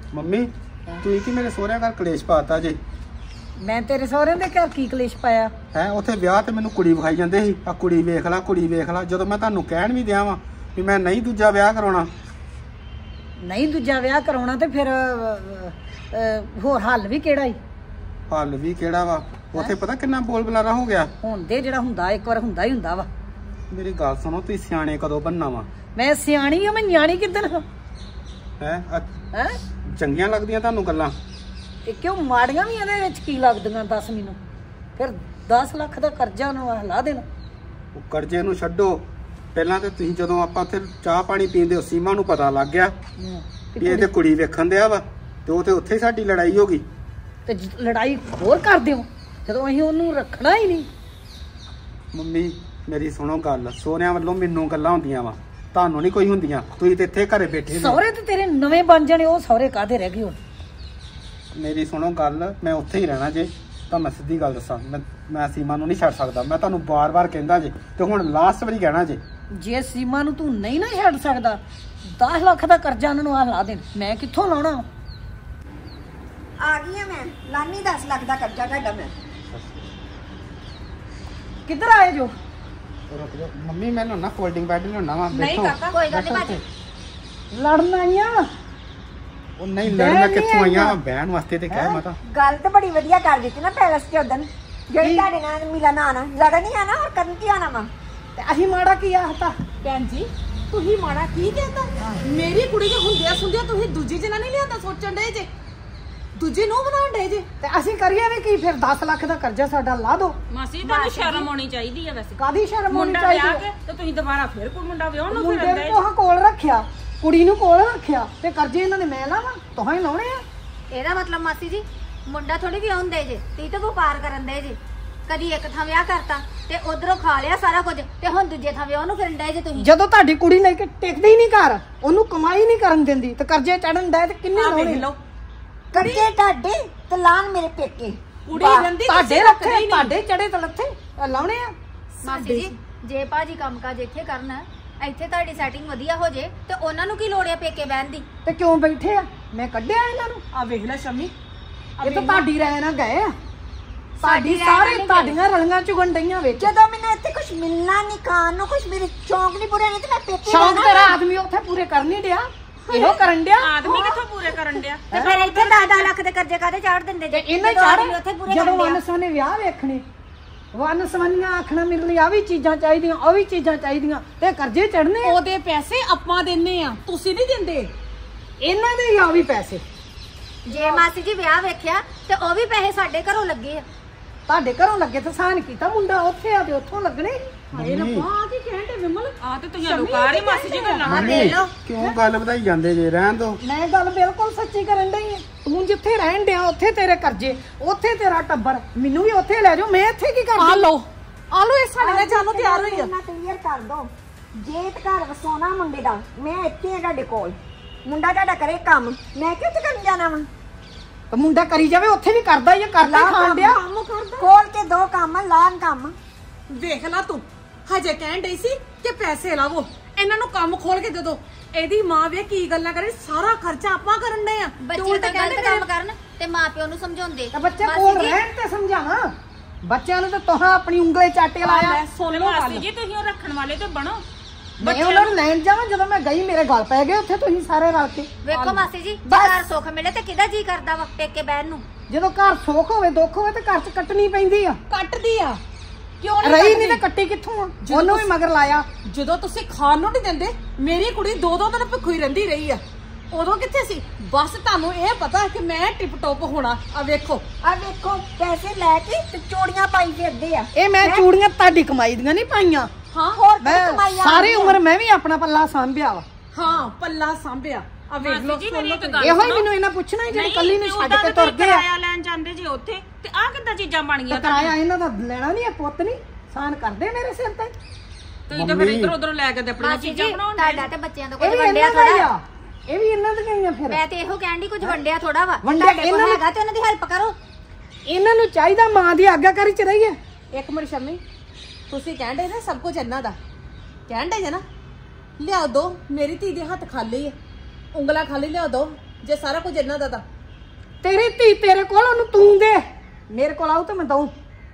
Mummy ਤੁਸੀਂ ਕੀ ਮੇਰੇ ਸਹੁਰਿਆਂ ਘਰ ਕਲੇਸ਼ ਪਾਤਾ ਜੇ? ਮੈਂ ਤੇਰੇ ਸਹੁਰਿਆਂ ਦੇ ਘਰ ਕੀ ਕਲੇਸ਼ ਪਾਇਆ ਹੈ? ਉੱਥੇ ਵਿਆਹ ਤੇ ਮੈਨੂੰ ਕੁੜੀ ਵਿਖਾਈ ਜਾਂਦੇ ਸੀ, ਆ ਕੁੜੀ ਵੇਖ ਲੈ ਕੁੜੀ ਵੇਖ ਲੈ। ਜਦੋਂ ਮੈਂ ਤੁਹਾਨੂੰ ਕਹਿਣ ਵੀ ਦਿਆਂ ਵਾਂ ਵੀ ਮੈਂ ਨਹੀਂ ਦੂਜਾ ਵਿਆਹ ਕਰਾਉਣਾ, ਨਹੀਂ ਦੂਜਾ ਵਿਆਹ ਕਰਾਉਣਾ ਤੇ ਫਿਰ ਹੋਰ ਹੱਲ ਵੀ ਕਿਹੜਾ ਈ? ਹੱਲ ਵੀ ਕਿਹੜਾ ਵਾ? ਉੱਥੇ ਪਤਾ ਕਿੰਨਾ ਬੋਲ ਬੁਲਾਰਾ ਹੋ ਗਿਆ। ਹੁਣ ਦੇ ਜਿਹੜਾ ਹੁੰਦਾ ਇੱਕ ਵਾਰ ਹੁੰਦਾ ਹੀ ਹੁੰਦਾ ਵਾ। ਮੇਰੀ ਗੱਲ ਸੁਣੋ, ਤੁਸੀਂ ਸਿਆਣੇ ਕਦੋਂ ਬਣਨਾ ਵਾ? ਮੈਂ ਸਿਆਣੀ ਆ, ਮੈਂ ਨਿਆਣੀ ਕਿੱਦਣ ਹਾਂ? ਹੈ ਚੰਗੀਆਂ ਲੱਗਦੀਆਂ ਤੁਹਾਨੂੰ ਗੱਲਾਂ? ਤੇ ਕਿਉਂ ਮਾੜੀਆਂ ਵੀ ਇਹਦੇ ਵਿੱਚ ਕੀ ਲੱਗਦੀਆਂ ਦੱਸ ਮੈਨੂੰ। ਫਿਰ 10 ਲੱਖ ਦਾ ਕਰਜ਼ਾ ਉਹਨੂੰ ਹਿਲਾ ਦੇਣਾ। ਉਹ ਕਰਜ਼ੇ ਨੂੰ ਛੱਡੋ, ਪਹਿਲਾਂ ਤੇ ਤੁਸੀਂ ਜਦੋਂ ਆਪਾਂ ਉੱਥੇ ਚਾਹ ਪਾਣੀ ਪੀਂਦੇ ਹੋ ਸੀਮਾ ਨੂੰ ਪਤਾ ਲੱਗ ਗਿਆ ਵੀ ਇਹ ਤੇ ਕੁੜੀ ਵੇਖਣ ਦਿਆ ਵਾ, ਤੇ ਉਹ ਤੇ ਉੱਥੇ ਹੀ ਸਾਡੀ ਲੜਾਈ ਹੋ ਗਈ। ਤੇ ਲੜਾਈ ਹੋਰ ਕਰਦੇ ਹੋ ਜਦੋਂ ਅਸੀਂ ਉਹਨੂੰ ਰੱਖਣਾ ਹੀ ਨਹੀਂ। ਮੰਮੀ ਮੇਰੀ ਸੁਣੋ ਗੱਲ, ਸੋਹਰਿਆਂ ਵੱਲੋਂ ਮੈਨੂੰ ਗੱਲਾਂ ਹੁੰਦੀਆਂ ਵਾ, ਤੁਹਾਨੂੰ ਨਹੀਂ ਕੋਈ ਹੁੰਦੀਆਂ। ਤੁਸੀਂ ਤੇ ਇੱਥੇ ਘਰੇ ਬੈਠੇ ਨੇ। ਸਹੁਰੇ ਤੇ ਤੇਰੇ ਨਵੇਂ ਬਣ ਜਾਣੇ, ਉਹ ਸਹੁਰੇ ਕਾਹਦੇ ਰਹਿ ਗਏ ਹੁਣ? ਮੇਰੀ ਸੁਣੋ ਗੱਲ, ਮੈਂ ਉੱਥੇ ਹੀ ਰਹਿਣਾ ਜੇ। ਤਾਂ ਮੈਂ ਸਿੱਧੀ ਗੱਲ ਦੱਸਾਂ, ਮੈਂ ਸੀਮਾ ਨੂੰ ਨਹੀਂ ਛੱਡ ਸਕਦਾ। ਮੈਂ ਤੁਹਾਨੂੰ ਬਾਰ-ਬਾਰ ਕਹਿੰਦਾ ਜੇ, ਤੇ ਹੁਣ ਲਾਸਟ ਵਾਰੀ ਕਹਿਣਾ ਜੇ। ਜੇ ਸੀਮਾ ਨੂੰ ਤੂੰ ਨਹੀਂ ਨਾ ਛੱਡ ਸਕਦਾ, 10 ਲੱਖ ਦਾ ਕਰਜ਼ਾ ਉਹਨਾਂ ਨੂੰ ਹਿਲਾ ਦੇ। ਮੈਂ ਕਿੱਥੋਂ ਲਾਉਣਾ? ਆ ਗਈ ਆ ਮੈਂ, ਲਾਨੀ 10 ਲੱਖ ਦਾ ਕਰਜ਼ਾ ਤੁਹਾਡਾ ਮੈਂ। ਕਿੱਧਰ ਆਏ ਜੋ? ਰੁਕ ਜਾ ਮੰਮੀ, ਮੈਂ ਨਾ ਫੋਲਡਿੰਗ ਬੈੱਡ ਲਿਆਉਣਾ ਵਾ। ਨਹੀਂ ਕਾਕਾ ਕੋਈ ਗੱਲ ਨਹੀਂ ਭਾਜੀ, ਲੜਨ ਆਈਆਂ? ਉਹ ਨਹੀਂ ਲੜਨਾ ਕਿੱਥੋਂ ਆਈਆਂ, ਬਹਿਣ ਵਾਸਤੇ ਤੇ ਕਹਿ। ਮੈਂ ਤਾਂ ਗੱਲ ਤਾਂ ਬੜੀ ਵਧੀਆ ਕਰ ਦਿੱਤੀ ਨਾ ਪੈਲਸ ਚ ਉਦਣ, ਜਿਹੜੀ ਤੁਹਾਡੇ ਨਾਲ ਮਿਲਣ ਆਣਾ, ਲੜਨ ਹੀ ਆਣਾ ਔਰ ਕਰਨ ਕੀ ਆਣਾ ਵਾ। ਤੇ ਅਸੀਂ ਮਾੜਾ ਕੀ ਆਖਤਾ? ਭੈਣ ਜੀ ਤੁਸੀਂ ਮਾੜਾ ਕੀ ਕਹਿੰਦਾ? ਮੇਰੀ ਕੁੜੀ ਦੇ ਹੁੰਦਿਆਂ ਸੁਣਦਿਆਂ ਤੁਸੀਂ ਦੂਜੀ ਜਨਾਨੀ ਲਿਆਂਦਾ ਸੋਚਣ ਡੇ ਜੇ, ਦੂਜੀ ਨੂੰ ਬਣਾਉਣ ਡੇ ਜੇ। ਤੇ ਅਸੀਂ ਕਰੀਏ ਵੀ ਕੀ ਫਿਰ? 10 ਲੱਖ ਦਾ ਕਰਜ਼ਾ ਸਾਡਾ ਲਾ ਦੋ। ਮਾਸੀ ਤੁਹਾਨੂੰ ਸ਼ਰਮ ਆਉਣੀ ਚਾਹੀਦੀ ਹੈ। ਵੈਸੇ ਕਾਦੀ ਸ਼ਰਮ ਹੋਣੀ ਮੁੰਡਾ ਚਾਹੀਦੀ? ਵਿਆਹ ਕੇ ਤੇ ਤੁਸੀਂ ਦੁਬਾਰਾ ਫਿਰ ਕੋਈ ਮੁੰਡਾ ਵਿਆਹਣ ਨੂੰ ਮੁੰਡੇ ਫਿਰਦੇ ਨੂੰ ਕੋਲ ਰੱਖਿਆ, ਕੁੜੀ ਨੂੰ ਕੋਲ ਰੱਖਿਆ, ਤੇ ਕਰਜ਼ੇ ਇਹਨਾਂ ਨੇ ਮੈਂ ਲਾਵਾਂ? ਤੁਹਾਂ ਹੀ ਲਾਉਣੇ ਆ। ਇਹਦਾ ਮਤਲਬ ਮਾਸੀ ਜੀ ਮੁੰਡਾ ਥੋੜੀ ਵਿਆਹੁਣ ਦੇ ਜੇ, ਤੀ ਤਾਂ ਵਪਾਰ ਕਰਨ ਦੇ ਜੇ। ਕਦੀ ਇੱਕ ਥਾਂ ਵਿਆਹ ਕਰਤਾ ਤੇ ਉਧਰੋਂ ਖਾ ਲਿਆ ਸਾਰਾ ਕੁਝ, ਤੇ ਹੁਣ ਦੂਜੇ ਥਾਂ ਵਿਆਹ ਨੂੰ ਫਿਰਨ ਦੇ ਜੇ ਤੁਸੀਂ। ਜਦੋਂ ਤੁਹਾਡੀ ਕੁੜੀ ਲੈ ਕੇ ਟਿਕਦੀ ਹੀ ਨਹੀਂ ਘਰ, ਉਹਨੂੰ ਕਮਾਈ ਨਹੀਂ ਕਰਨ ਦਿੰਦੀ, ਤੇ ਕਰਜ਼ੇ ਚੜਨ ਦੇ ਤੇ ਕਿੰਨੇ ਲਾਉਣੇ? ਲਓ ਕਰਜ਼ੇ ਤੁਹਾਡੇ ਤੇ ਲਾਨ ਮੇਰੇ ਪੇਕੇ। ਕੁੜੀ ਰੰਦੀ ਤੁਹਾਡੇ ਰੱਖੇ, ਤੁਹਾਡੇ ਚੜੇ ਤੇ ਲੱਥੇ ਲਾਉਣੇ ਆ। ਮਾਸੀ ਜੀ ਜੇ ਭਾਜੀ ਕੰਮਕਾਜ ਇੱਥੇ ਕਰਨਾ, ਇੱਥੇ ਤੁਹਾਡੀ ਸੈਟਿੰਗ ਵਧੀਆ ਹੋ ਜੇ, ਤੇ ਉਹਨਾਂ ਨੂੰ ਕੀ ਲੋੜ ਆ ਪੇਕੇ ਬਹਿਣ ਦੀ? ਤੇ ਕਿਉਂ ਬੈਠੇ ਆ? ਮੈਂ ਕੱਢਿਆ ਇਹਨਾਂ ਨੂੰ। ਆ ਵੇਖ ਲੈ ਸ਼ਮੀ, ਇਹ ਤਾਂ ਤੁਹਾਡੀ ਰਹਿ ਨਾ ਗਏ ਆ। ਸਾਡੀ ਸਾਰੇ ਤੁਹਾਡੀਆਂ ਰਲੀਆਂ ਚੁਗਣ ਡਈਆਂ ਵਿੱਚ। ਜਦੋਂ ਮੈਨੂੰ ਇੱਥੇ ਕੁਝ ਮਿਲਣਾ ਨਹੀਂ, ਖਾਣ ਨੂੰ ਕੁਝ, ਮੇਰੇ ਸ਼ੌਂਕ ਨਹੀਂ ਪੂਰੇ ਨਹੀਂ, ਤੇ ਮੈਂ ਪੇਕੇ ਸ਼ੌਂਕ ਤੇਰਾ ਆਦਮੀ ਉੱਥੇ ਪੂਰੇ ਕਰ ਨਹੀਂ ਡਿਆ, ਇਹੋ ਕਰਨ ਡਿਆ। ਆਦਮੀ ਕਿੱਥੋਂ ਪੂਰੇ ਕਰਨ ਡਿਆ? ਤੇ ਫਿਰ ਇੱਥੇ 10 ਲੱਖ ਦੇ ਕਰਜ਼ੇ ਕਾਹਦੇ ਚਾੜ ਦਿੰਦੇ ਜੇ? ਇਹਨਾਂ ਚਾੜ ਜਦੋਂ ਵਨਸਵਨੇ ਵਿਆਹ ਵੇਖਣੇ, ਵਨਸਵਨੀਆਂ ਆਖਣਾ ਮੇਰੇ ਲਈ ਆ ਵੀ ਚੀਜ਼ਾਂ ਚਾਹੀਦੀਆਂ, ਉਹ ਵੀ ਚੀਜ਼ਾਂ ਚਾਹੀਦੀਆਂ, ਤੇ ਕਰਜ਼ੇ ਚੜਨੇ। ਉਹਦੇ ਪੈਸੇ ਆਪਾਂ ਦਿੰਨੇ ਆ, ਤੁਸੀਂ ਨਹੀਂ ਦਿੰਦੇ। ਇਹਨਾਂ ਦੇ ਆ ਵੀ ਪੈਸੇ। ਜੇ ਮਾਸੀ ਜੀ ਵਿਆਹ ਵੇਖਿਆ ਤੇ ਉਹ ਵੀ ਪੈਸੇ ਸਾਡੇ ਘਰੋਂ ਲੱਗੇ ਆ। ਤੁਹਾਡੇ ਘਰੋਂ ਲੱਗੇ ਤਾਂ ਸਾਨ ਕੀਤਾ, ਮੁੰਡਾ ਉੱਥੇ ਆ ਤੇ ਉੱਥੋਂ ਲੱਗਣੇ। ਹਾਏ ਰੱਬਾ, ਆ ਕੀ ਕਹਿੰਦੇ ਵਿਮਲ? ਆ ਤੇ ਤੁਸੀਂ ਲੋਕਾਰ ਹੀ ਮਾਸੀ ਜੀ ਗੱਲਾਂ ਮੰਮੀ ਕਿਉਂ ਗੱਲ ਵਧਾਈ ਜਾਂਦੇ ਜੇ? ਰਹਿਣ ਦੋ। ਮੈਂ ਗੱਲ ਬਿਲਕੁਲ ਸੱਚੀ ਕਰਨ ਡਈ ਆ। ਤੂੰ ਜਿੱਥੇ ਰਹਿਣ ਡਿਆ ਉੱਥੇ ਤੇਰੇ ਕਰਜ਼ੇ, ਉੱਥੇ ਤੇਰਾ ਟੱਬਰ, ਮੈਨੂੰ ਵੀ ਉੱਥੇ ਲੈ ਜਾਓ। ਮੈਂ ਇੱਥੇ ਕੀ ਕਰਦੀ? ਆ ਲਓ ਇਹ ਸਾਡੇ ਨਾਲ ਜਾਨੋਂ ਤਿਆਰ ਹੋਈ ਆ। ਮੈਂ ਕਲੀਅਰ ਕਰ ਦੋ, ਜੇ ਤੇ ਘਰ ਵਸਾਉਣਾ ਮੁੰਡੇ ਦਾ, ਮੈਂ ਇੱਥੇ ਆ ਤੁਹਾਡੇ ਕੋਲ। ਮੁੰਡਾ ਤੁਹਾਡਾ ਕਰੇ ਕੰਮ, ਮੈਂ ਕਿੱਥੇ ਕਰਨ ਜਾਣਾ ਵਾ? ਮੁੰਡਾ ਕਰੀ ਜਾਵੇ, ਉੱਥੇ ਵੀ ਕਰਦਾ ਹੀ ਆ, ਕਰਦਾ ਖਾਣ ਡਿਆ। ਖੋਲ ਕੇ 2 ਕੰਮ, ਲਾਨ ਕੰਮ। ਵੇਖ ਲਾ ਤੂੰ, ਹਜੇ ਕਹਿਣ ਡਈ ਸੀ ਕਿ ਪੈਸੇ ਲਾਵੋ, ਇਹਨਾਂ ਨੂੰ ਕੰਮ ਖੋਲ ਕੇ ਦੇ ਦੋ। ਇਹਦੀ ਮਾਂ ਵੇ ਕੀ ਗੱਲਾਂ ਕਰੇ, ਸਾਰਾ ਖਰਚਾ ਆਪਾਂ ਕਰਨ ਡਏ ਆ। ਬੱਚੇ ਤਾਂ ਗਲਤ ਕੰਮ ਕਰਨ ਤੇ ਮਾਪਿਓ ਨੂੰ ਸਮਝਾਉਂਦੇ। ਤੇ ਬੱਚੇ ਕੋਲ ਰਹਿਣ ਤੇ ਸਮਝਾਵਾਂ ਬੱਚਿਆਂ ਨੂੰ। ਤੇ ਤੁਹਾਂ ਆਪਣੀ ਉਂਗਲੇ ਚਾਟੇ ਲਾਇਆ। ਸੁਣ ਲਓ ਮਾਸੀ ਜੀ, ਤੁਸੀਂ ਉਹ ਰੱਖਣ ਵਾਲੇ ਤੇ ਬਣੋ। ਮੈਂ ਉਹਨਾਂ ਨੂੰ ਲੈਣ ਜਾਵਾਂ, ਜਦੋਂ ਮੈਂ ਗਈ ਮੇਰੇ ਗਲ ਪੈ ਗਏ ਉੱਥੇ ਤੁਸੀਂ ਸਾਰੇ ਰਲ ਕੇ। ਵੇਖੋ ਮਾਸੀ ਜੀ, ਜੇ ਘਰ ਸੁੱਖ ਮਿਲੇ ਤੇ ਕਿਹਦਾ ਜੀ ਕਰਦਾ ਵਾ ਪੇਕੇ ਬਹਿਣ ਨੂੰ? ਜਦੋਂ ਘਰ ਸੁੱਖ ਹੋਵੇ, ਦੁੱਖ ਹੋਵੇ, ਤੇ ਘਰ 'ਚ ਕੱਟਣੀ ਪੈਂਦੀ ਆ। ਕੱਟਦੀ ਆ ਕਿਉਂ ਨਹੀਂ? ਰਹੀ ਨਹੀਂ ਤੇ ਕੱਟੀ ਕਿੱਥੋਂ ਆ? ਉਹਨੂੰ ਵੀ ਮਗਰ ਲਾਇਆ। ਜਦੋਂ ਤੁਸੀਂ ਖਾਣ ਨੂੰ ਨਹੀਂ ਦਿੰਦੇ, ਮੇਰੀ ਕੁੜੀ 2-2 ਦਿਨ ਭੁੱਖੀ ਰਹਿੰਦੀ ਰਹੀ ਆ, ਉਦੋਂ ਕਿੱਥੇ ਸੀ? ਬਸ ਤੁਹਾਨੂੰ ਇਹ ਪਤਾ ਕਿ ਮੈਂ ਟਿਪ ਟੋਪ ਹੋਣਾ। ਆ ਵੇਖੋ, ਪੈਸੇ ਲੈ ਕੇ ਤੇ ਚੋੜੀਆਂ ਪਾਈ ਫਿਰਦੇ ਆ। ਇਹ ਮੈਂ ਚੂੜੀਆਂ ਤੁਹਾਡੀ ਕਮਾਈ ਦੀਆਂ ਨਹੀਂ ਪਾਈਆਂ। ਹਾਂ ਹੋਰ ਕਮਾਈ ਆ। ਸਾਰੀ ਉਮਰ ਮੈਂ ਵੀ ਆਪਣਾ ਪੱਲਾ ਸਾਂਭਿਆ ਵਾ। ਹਾਂ ਪੱਲਾ ਸਾਂਭਿਆ। ਆ ਵੇਖ ਲਓ, ਇਹੋ ਹੀ ਮੈਨੂੰ ਇਹਨਾਂ ਪੁੱਛਣਾ ਹੀ, ਜਿਹੜੀ ਕੱਲੀ ਨੂੰ ਛੱਡ ਕੇ ਤੁਰ ਗਏ ਆ। ਕਿਰਾਇਆ ਲੈਣ ਜਾਂਦੇ ਜੀ ਉੱਥੇ, ਤੇ ਆ ਕਿੱਦਾਂ ਚੀਜ਼ਾਂ ਬਣ ਗਈਆਂ? ਕਿਰਾਇਆ ਇਹਨਾਂ ਦਾ ਲੈਣਾ ਨਹੀਂ, ਪੁੱਤ ਨਹੀਂ ਸਾਨ ਕਰਦੇ ਮੇਰੇ ਸਿਰ ਤੇ। ਤੁਸੀਂ ਤਾਂ ਫਿਰ ਇੱਧਰ ਉੱਧਰੋਂ ਲੈ ਕੇ ਤੇ ਆਪਣੀਆਂ ਚੀਜ਼ਾਂ ਬਣਾਉਂਦੇ। ਤੁਹਾਡਾ ਤੇ ਬੱਚਿਆਂ ਦਾ ਇਹ ਕੁਝ ਵੀ ਵੰਡਿਆ ਇਹਨਾਂ ਦਾ ਹੀ ਥੋੜਾ। ਆ, ਇਹ ਵੀ ਇਹਨਾਂ ਦੀਆਂ ਹੀ ਆ। ਫਿਰ ਮੈਂ ਤੇ ਇਹੋ ਕਹਿਣ ਦੀ ਕੁਝ ਵੰਡਿਆ ਥੋੜਾ ਵਾ। ਵੰਡਿਆ ਤੁਹਾਡੇ ਕੋਲ ਹੈਗਾ ਤੇ ਉਹਨਾਂ ਦੀ ਹੈਲਪ ਕਰੋ। ਇਹਨਾਂ ਨੂੰ ਚਾਹੀਦਾ ਮਾਂ ਦੀ ਆਗਿਆਕਾਰੀ 'ਚ ਰਹੀਏ। ਇੱਕ ਮਿੰਟ ਸ਼ਮੀ, ਤੁਸੀਂ ਕਹਿੰਦੇ ਨਾ ਸਭ ਕੁਝ ਇਹਨਾਂ ਦਾ, ਕਹਿੰਦੇ ਜੇ ਨਾ ਲਿਆ ਦੋ। ਮੇਰੀ ਧੀ ਦੇ ਹੱਥ ਖਾਲੀ ਹੈ, ਉਂਗਲਾ ਖਾਲੀ ਲਿਆ ਦੋ। ਜੇ ਸਾਰਾ ਕੁਝ ਇਹਨਾਂ ਦਾ ਤਾਂ ਤੇਰੀ ਧੀ ਤੇਰੇ ਕੋਲ, ਉਹਨੂੰ ਤੂੰ ਦੇ। ਮੇਰੇ ਕੋਲ ਆਉ ਤਾਂ ਮੈਂ ਦਊਂ।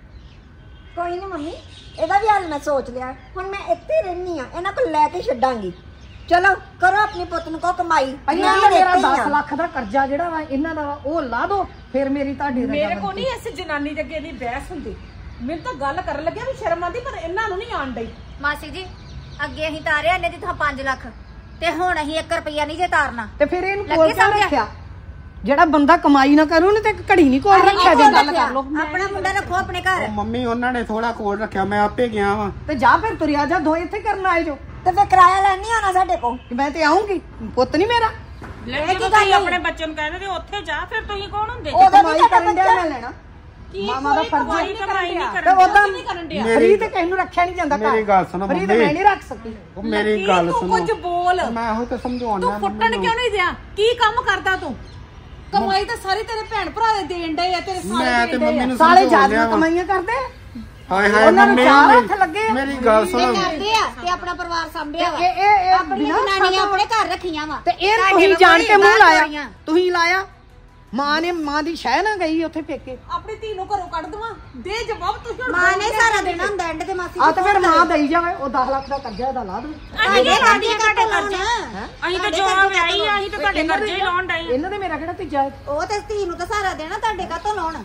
ਕੋਈ ਨਹੀਂ ਮੰਮੀ, ਇਹਦਾ ਵੀ ਹਾਲ ਮੈਂ ਸੋਚ ਲਿਆ। ਹੁਣ ਮੈਂ ਇੱਥੇ ਰਹਿਣੀ ਆ, ਇਹਨਾਂ ਕੋਲ ਲੈ ਕੇ ਛੱਡਾਂਗੀ। ਚਲੋ ਕਰੋ ਆਪਣੇ ਪੁੱਤ ਨੂੰ ਕੋ ਕਮਾਈ। ਪਹਿਲਾਂ ਮੈਂ ਮੇਰਾ ਇੱਥੇ ਹੀ 10 ਆ। ਲੱਖ ਦਾ ਕਰਜ਼ਾ ਜਿਹੜਾ ਵਾ ਇਹਨਾਂ ਦਾ ਵਾ, ਉਹ ਲਾ ਦੋ, ਫਿਰ ਮੇਰੀ ਤੁਹਾਡੀ ਰਜ਼ਾ ਮੇਰੇ ਕੋ ਬਣਦੀ। ਨਹੀਂ ਇਸ ਜਨਾਨੀ ਦੇ ਅੱਗੇ ਨਹੀਂ ਬਹਿਸ ਹੁੰਦੀ। ਮੈਨੂੰ ਤਾਂ ਗੱਲ ਕਰਨ ਲੱਗਿਆ ਵੀ ਸ਼ਰਮ ਆਉਂਦੀ, ਪਰ ਇਹਨਾਂ ਨੂੰ ਨਹੀਂ ਆਣ ਡਈ। ਮਾਸੀ ਜੀ ਅੱਗੇ ਅਸੀਂ ਤਾਰਿਆ ਇਹਨੇ ਦੀ ਤਾਂ 5 ਲੱਖ ਤੇ ਹੁਣ ਅਸੀਂ 1 ਰੁਪਿਆ ਨਹੀਂ ਜੇ ਤਾਰਨਾ। ਤੇ ਫਿਰ ਇਹਨੂੰ ਲੱਗੇ ਕੋਲ ਕਿਉਂ ਸਮਝਿਆ? ਰੱਖਿਆ? ਜਿਹੜਾ ਬੰਦਾ ਕਮਾਈ ਨਾ ਕਰੂ ਉਹਨੇ ਤੇ ਇੱਕ ਘੜੀ ਨਹੀਂ ਕੋਲ ਰੱਖਿਆ ਜਾਂਦਾ। ਗੱਲ ਕਰ ਲਓ। ਆਪਣਾ ਮੁੰਡਾ ਰੱਖੋ ਆਪਣੇ ਘਰ। ਉਹ ਮੰਮੀ ਉਹਨਾਂ ਨੇ ਥੋੜਾ ਕੋਲ ਰੱਖਿਆ, ਮੈਂ ਆਪੇ ਗਿਆ ਵਾਂ। ਤੇ ਜਾ ਫਿਰ ਤੁਰਿਆ ਜਾ, ਦੋ ਇੱਥੇ ਕਰਨ ਆਏ ਜੋ। ਤੇ ਫਿਰ ਕਿਰਾਇਆ ਲੈਣ ਨਹੀਂ ਆਉਣਾ ਸਾਡੇ ਕੋਲ। ਮੈਂ ਤੇ ਆਉਂਗੀ, ਪੁੱਤ ਨਹੀਂ ਮੇਰਾ। ਕੀ ਗੱਲ ਆਪਣੇ ਬੱਚੇ ਨੂੰ ਕਹਿੰਦੇ ਤੇ ਉੱਥੇ ਜਾ, ਫਿਰ ਤੁਸੀਂ ਕੌਣ ਹੁੰਦੇ? ਉਹਦਾ ਕਮਾਈ ਵੀ ਕਰਨ ਡਿਆ ਬੱਚਾ ਮੈਂ ਲੈਣਾ। ਮਾਮਾ ਦਾ ਫਰਜ਼ ਹੈ। ਕਮਾਈ ਨਹੀਂ ਤੇ ਕਰਨ ਉਹਦਾ ਨਹੀਂ ਕਰਨ ਡਿਆ। ਫਰੀ ਤੇ ਕਿਸੇ ਨੂੰ ਰੱਖਿਆ ਨਹੀਂ ਜਾਂਦਾ ਘਰ। ਮੇਰੀ ਗੱਲ ਸੁਣੋ ਫਰੀ ਤੇ ਮੰਮੀ। ਮੈਂ ਨਹੀਂ ਰੱਖ ਸਕਦੀ। ਉਹ ਮੇਰੀ ਗੱਲ ਤੂੰ ਸੁਣੋ, ਕੁਝ ਬੋਲ। ਮੈਂ ਇਹੋ ਤੇ ਸਮਝਾਉਣਾ ਤੂੰ ਫੁੱਟਣ ਕਿਉਂ ਨਹੀਂ ਦਿਆ? ਕੀ ਕੰਮ ਕਰਦਾ ਤੂੰ? ਕਮਾਈ ਤਾਂ ਸਾਰੀ ਤੇਰੇ ਭੈਣ ਭਰਾ ਦੇ ਦੇਣ ਡਏ ਆ, ਤੇਰੇ ਮੈਂ ਸਾਲੇ ਤੇ ਦੇਣ ਮੰਮੀ ਡਏ ਆ। ਨੂੰ ਸਾਲੇ ਸਮਝਾਉਣ ਜਾਦੂ ਡਿਆ ਵਾਂ। ਕਮਾਈਆਂ ਕਰਦੇ। ਹਾਏ ਹਾਏ ਉਹਨਾਂ ਨੂੰ ਮੰਮੀ, ਚਾਰ ਹੱਥ ਲੱਗੇ ਆ। ਮੇਰੀ ਗੱਲ ਤੇ ਸੁਣੋ। ਕਰਦੇ ਆ ਤੇ ਆਪਣਾ ਪਰਿਵਾਰ ਸੰਭਿਆ ਵਾ। ਇਹ ਆਪਣੀਆਂ ਜਨਾਨੀਆਂ ਆਪਣੇ ਘਰ ਰੱਖੀਆਂ ਵਾ ਤੇ ਇਹ ਤੁਸੀਂ ਜਾਣ ਕੇ ਮੂੰਹ ਲਾਇਆ, ਤੁਸੀਂ ਲਾਇਆ। ਮਾਂ ਨੇ ਮਾਂ ਦੀ ਸ਼ਹਿ ਨਾ ਗਈ ਉੱਥੇ ਪੇਕੇ। ਆਪਣੀ ਧੀ ਨੂੰ ਘਰੋਂ ਕੱਢ ਦਵਾਂ? ਦੇ ਜਵਾਬ ਤੁਸੀਂ ਹੁਣ। ਮਾਂ ਨੇ ਸਾਰਾ ਦੇਣਾ ਹੁੰਦਾ ਐਂਡ ਤੇ ਮਾਸੀ ਆ ਤੇ ਫਿਰ ਮਾਂ ਦੇਈ ਜਾਵੇ। ਉਹ 10 ਲੱਖ ਦਾ ਕਰਜ਼ਾ ਇਹਦਾ ਲਾ ਦੇਵੇ। ਅਸੀਂ ਤਾਂ ਤੁਹਾਡੇ ਕਰਜ਼ੇ, ਅਸੀਂ ਤਾਂ ਜੋ ਵਿਆਹੀ ਆ, ਅਸੀਂ ਤਾਂ ਤੁਹਾਡੇ ਕਰਜ਼ੇ ਹੀ ਲਾਉਣ ਡਏ। ਇਹਨਾਂ ਦੇ ਮੇਰਾ ਕਿਹੜਾ ਤੀਜਾ ਹੈ? ਉਹ ਤੇ ਧੀ ਨੂੰ ਤਾਂ ਸਾਰਾ ਦੇਣਾ, ਤੁਹਾਡੇ ਕਾਹਤੋਂ ਲਾਉਣ?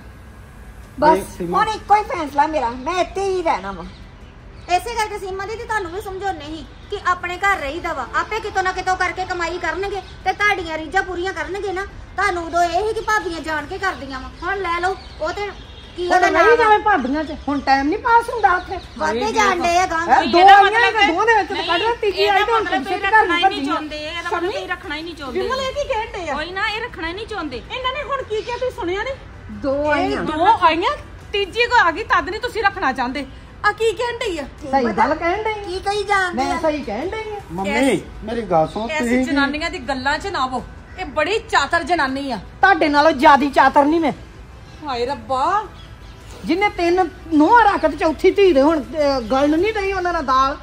ਬਸ ਹੁਣ ਇੱਕੋ ਹੀ ਫੈਸਲਾ ਮੇਰਾ, ਮੈਂ ਇੱਥੇ ਹੀ ਰਹਿਣਾ ਵਾ। ਇਸੇ ਕਰਕੇ ਸੀਮਾ ਦੀ ਤੁਹਾਨੂੰ ਵੀ ਸਮਝਾਉਣੇ ਸੀ ਕਿ ਆਪਣੇ ਘਰ ਰਹੀਦਾ ਵਾ, ਆਪੇ ਕਿਤੋਂ ਨਾ ਕਿਤੋਂ ਕਰਕੇ ਕਮਾਈ ਕਰਨਗੇ ਤੇ ਤੁਹਾਡੀਆਂ ਰੀਝਾਂ ਪੂਰੀਆਂ ਕਰਨਗੇ ਨਾ। ਤੁਹਾਨੂੰ ਉਦੋਂ ਇਹ ਸੀ ਕਿ ਭਾਬੀਆਂ ਜਾਣ ਕੇ ਕਰਦੀਆਂ ਵਾ, ਹੁਣ ਲੈ ਲਓ। ਉਹ ਤੇ ਕੀ ਉਹਦਾ ਹੁਣ ਨਾਮ ਨਹੀਂ ਜਾਵੇ ਭਾਬੀਆਂ 'ਚ, ਹੁਣ ਟਾਈਮ ਨਹੀਂ ਪਾਸ ਹੁੰਦਾ ਉੱਥੇ। ਵਾਦੇ ਜਾਣ ਡੇ ਆ ਗਾਂ। ਦੋ ਆਈਆਂ ਤੇ ਦੋ ਦੇ ਵਿੱਚ ਤੇ ਕੱਢ ਲੈ, ਤੀਜੀ ਆਈ ਤੇ ਹੁਣ ਮਤਲਬ ਤੁਸੀਂ ਤੁਸੀਂ ਘਰ ਰੱਖਣਾ ਨਹੀਂ ਹੀ ਨਹੀਂ ਭੱਜੀ। ਚਾਹੁੰਦੇ, ਇਹਦਾ ਮਤਲਬ ਤੁਸੀਂ ਰੱਖਣਾ ਹੀ ਨਹੀਂ ਚਾਹੁੰਦੇ। ਵਿਮਲ ਇਹ ਕੀ ਕਹਿਣ ਡਏ ਆ? ਕੋਈ ਨਾ, ਇਹ ਰੱਖਣਾ ਹੀ ਨਹੀਂ ਚਾਹੁੰਦੇ। ਇਹਨਾਂ ਨੇ ਹੁਣ ਕੀ ਕਿਹਾ ਤੁਸੀਂ ਸੁਣਿਆ ਨਹੀਂ? ਦੋ ਆਈਆਂ। ਦੋ ਆਈਆਂ, ਤੀਜੀ ਕੋ ਆ ਗਈ, ਤਦ ਨਹੀਂ ਤੁਸੀਂ ਰੱਖਣਾ ਚਾਹੁੰਦੇ। ਆ ਕੀ ਕਹਿਣ ਡਈ ਆ? ਸਹੀ ਗੱਲ ਕਹਿਣ ਡਈ। ਕੀ ਕਹੀ ਜਾਂਦੇ ਮੈਂ ਆ? ਸਹੀ ਕਹਿਣ ਡਈ ਆ। ਮੰਮੀ ਮੇਰੀ ਗੱਲ ਸੁਣੋ, ਐਸੀ ਤੁਸੀਂ ਜਨਾਨੀਆਂ ਦੀ ਗੱਲਾਂ 'ਚ ਨਾ ਆਵੋ। ਇਹ ਬੜੀ ਚਾਤਰ ਜਨਾਨੀ ਆ। ਤੁਹਾਡੇ ਨਾਲੋਂ ਜ਼ਿਆਦੀ ਚਾਤਰ ਨਹੀਂ ਮੈਂ। ਹਾਏ ਰੱਬਾ, ਜਿੰਨੇ 3 ਨੂੰਹਾਂ ਰੱਖ ਤੇ ਚੌਥੀ ਧੀ ਦੇ ਹੁਣ ਗੱਲ ਨਹੀਂ ਰਹੀ ਉਹਨਾਂ ਨਾਲ ਦਾਲ।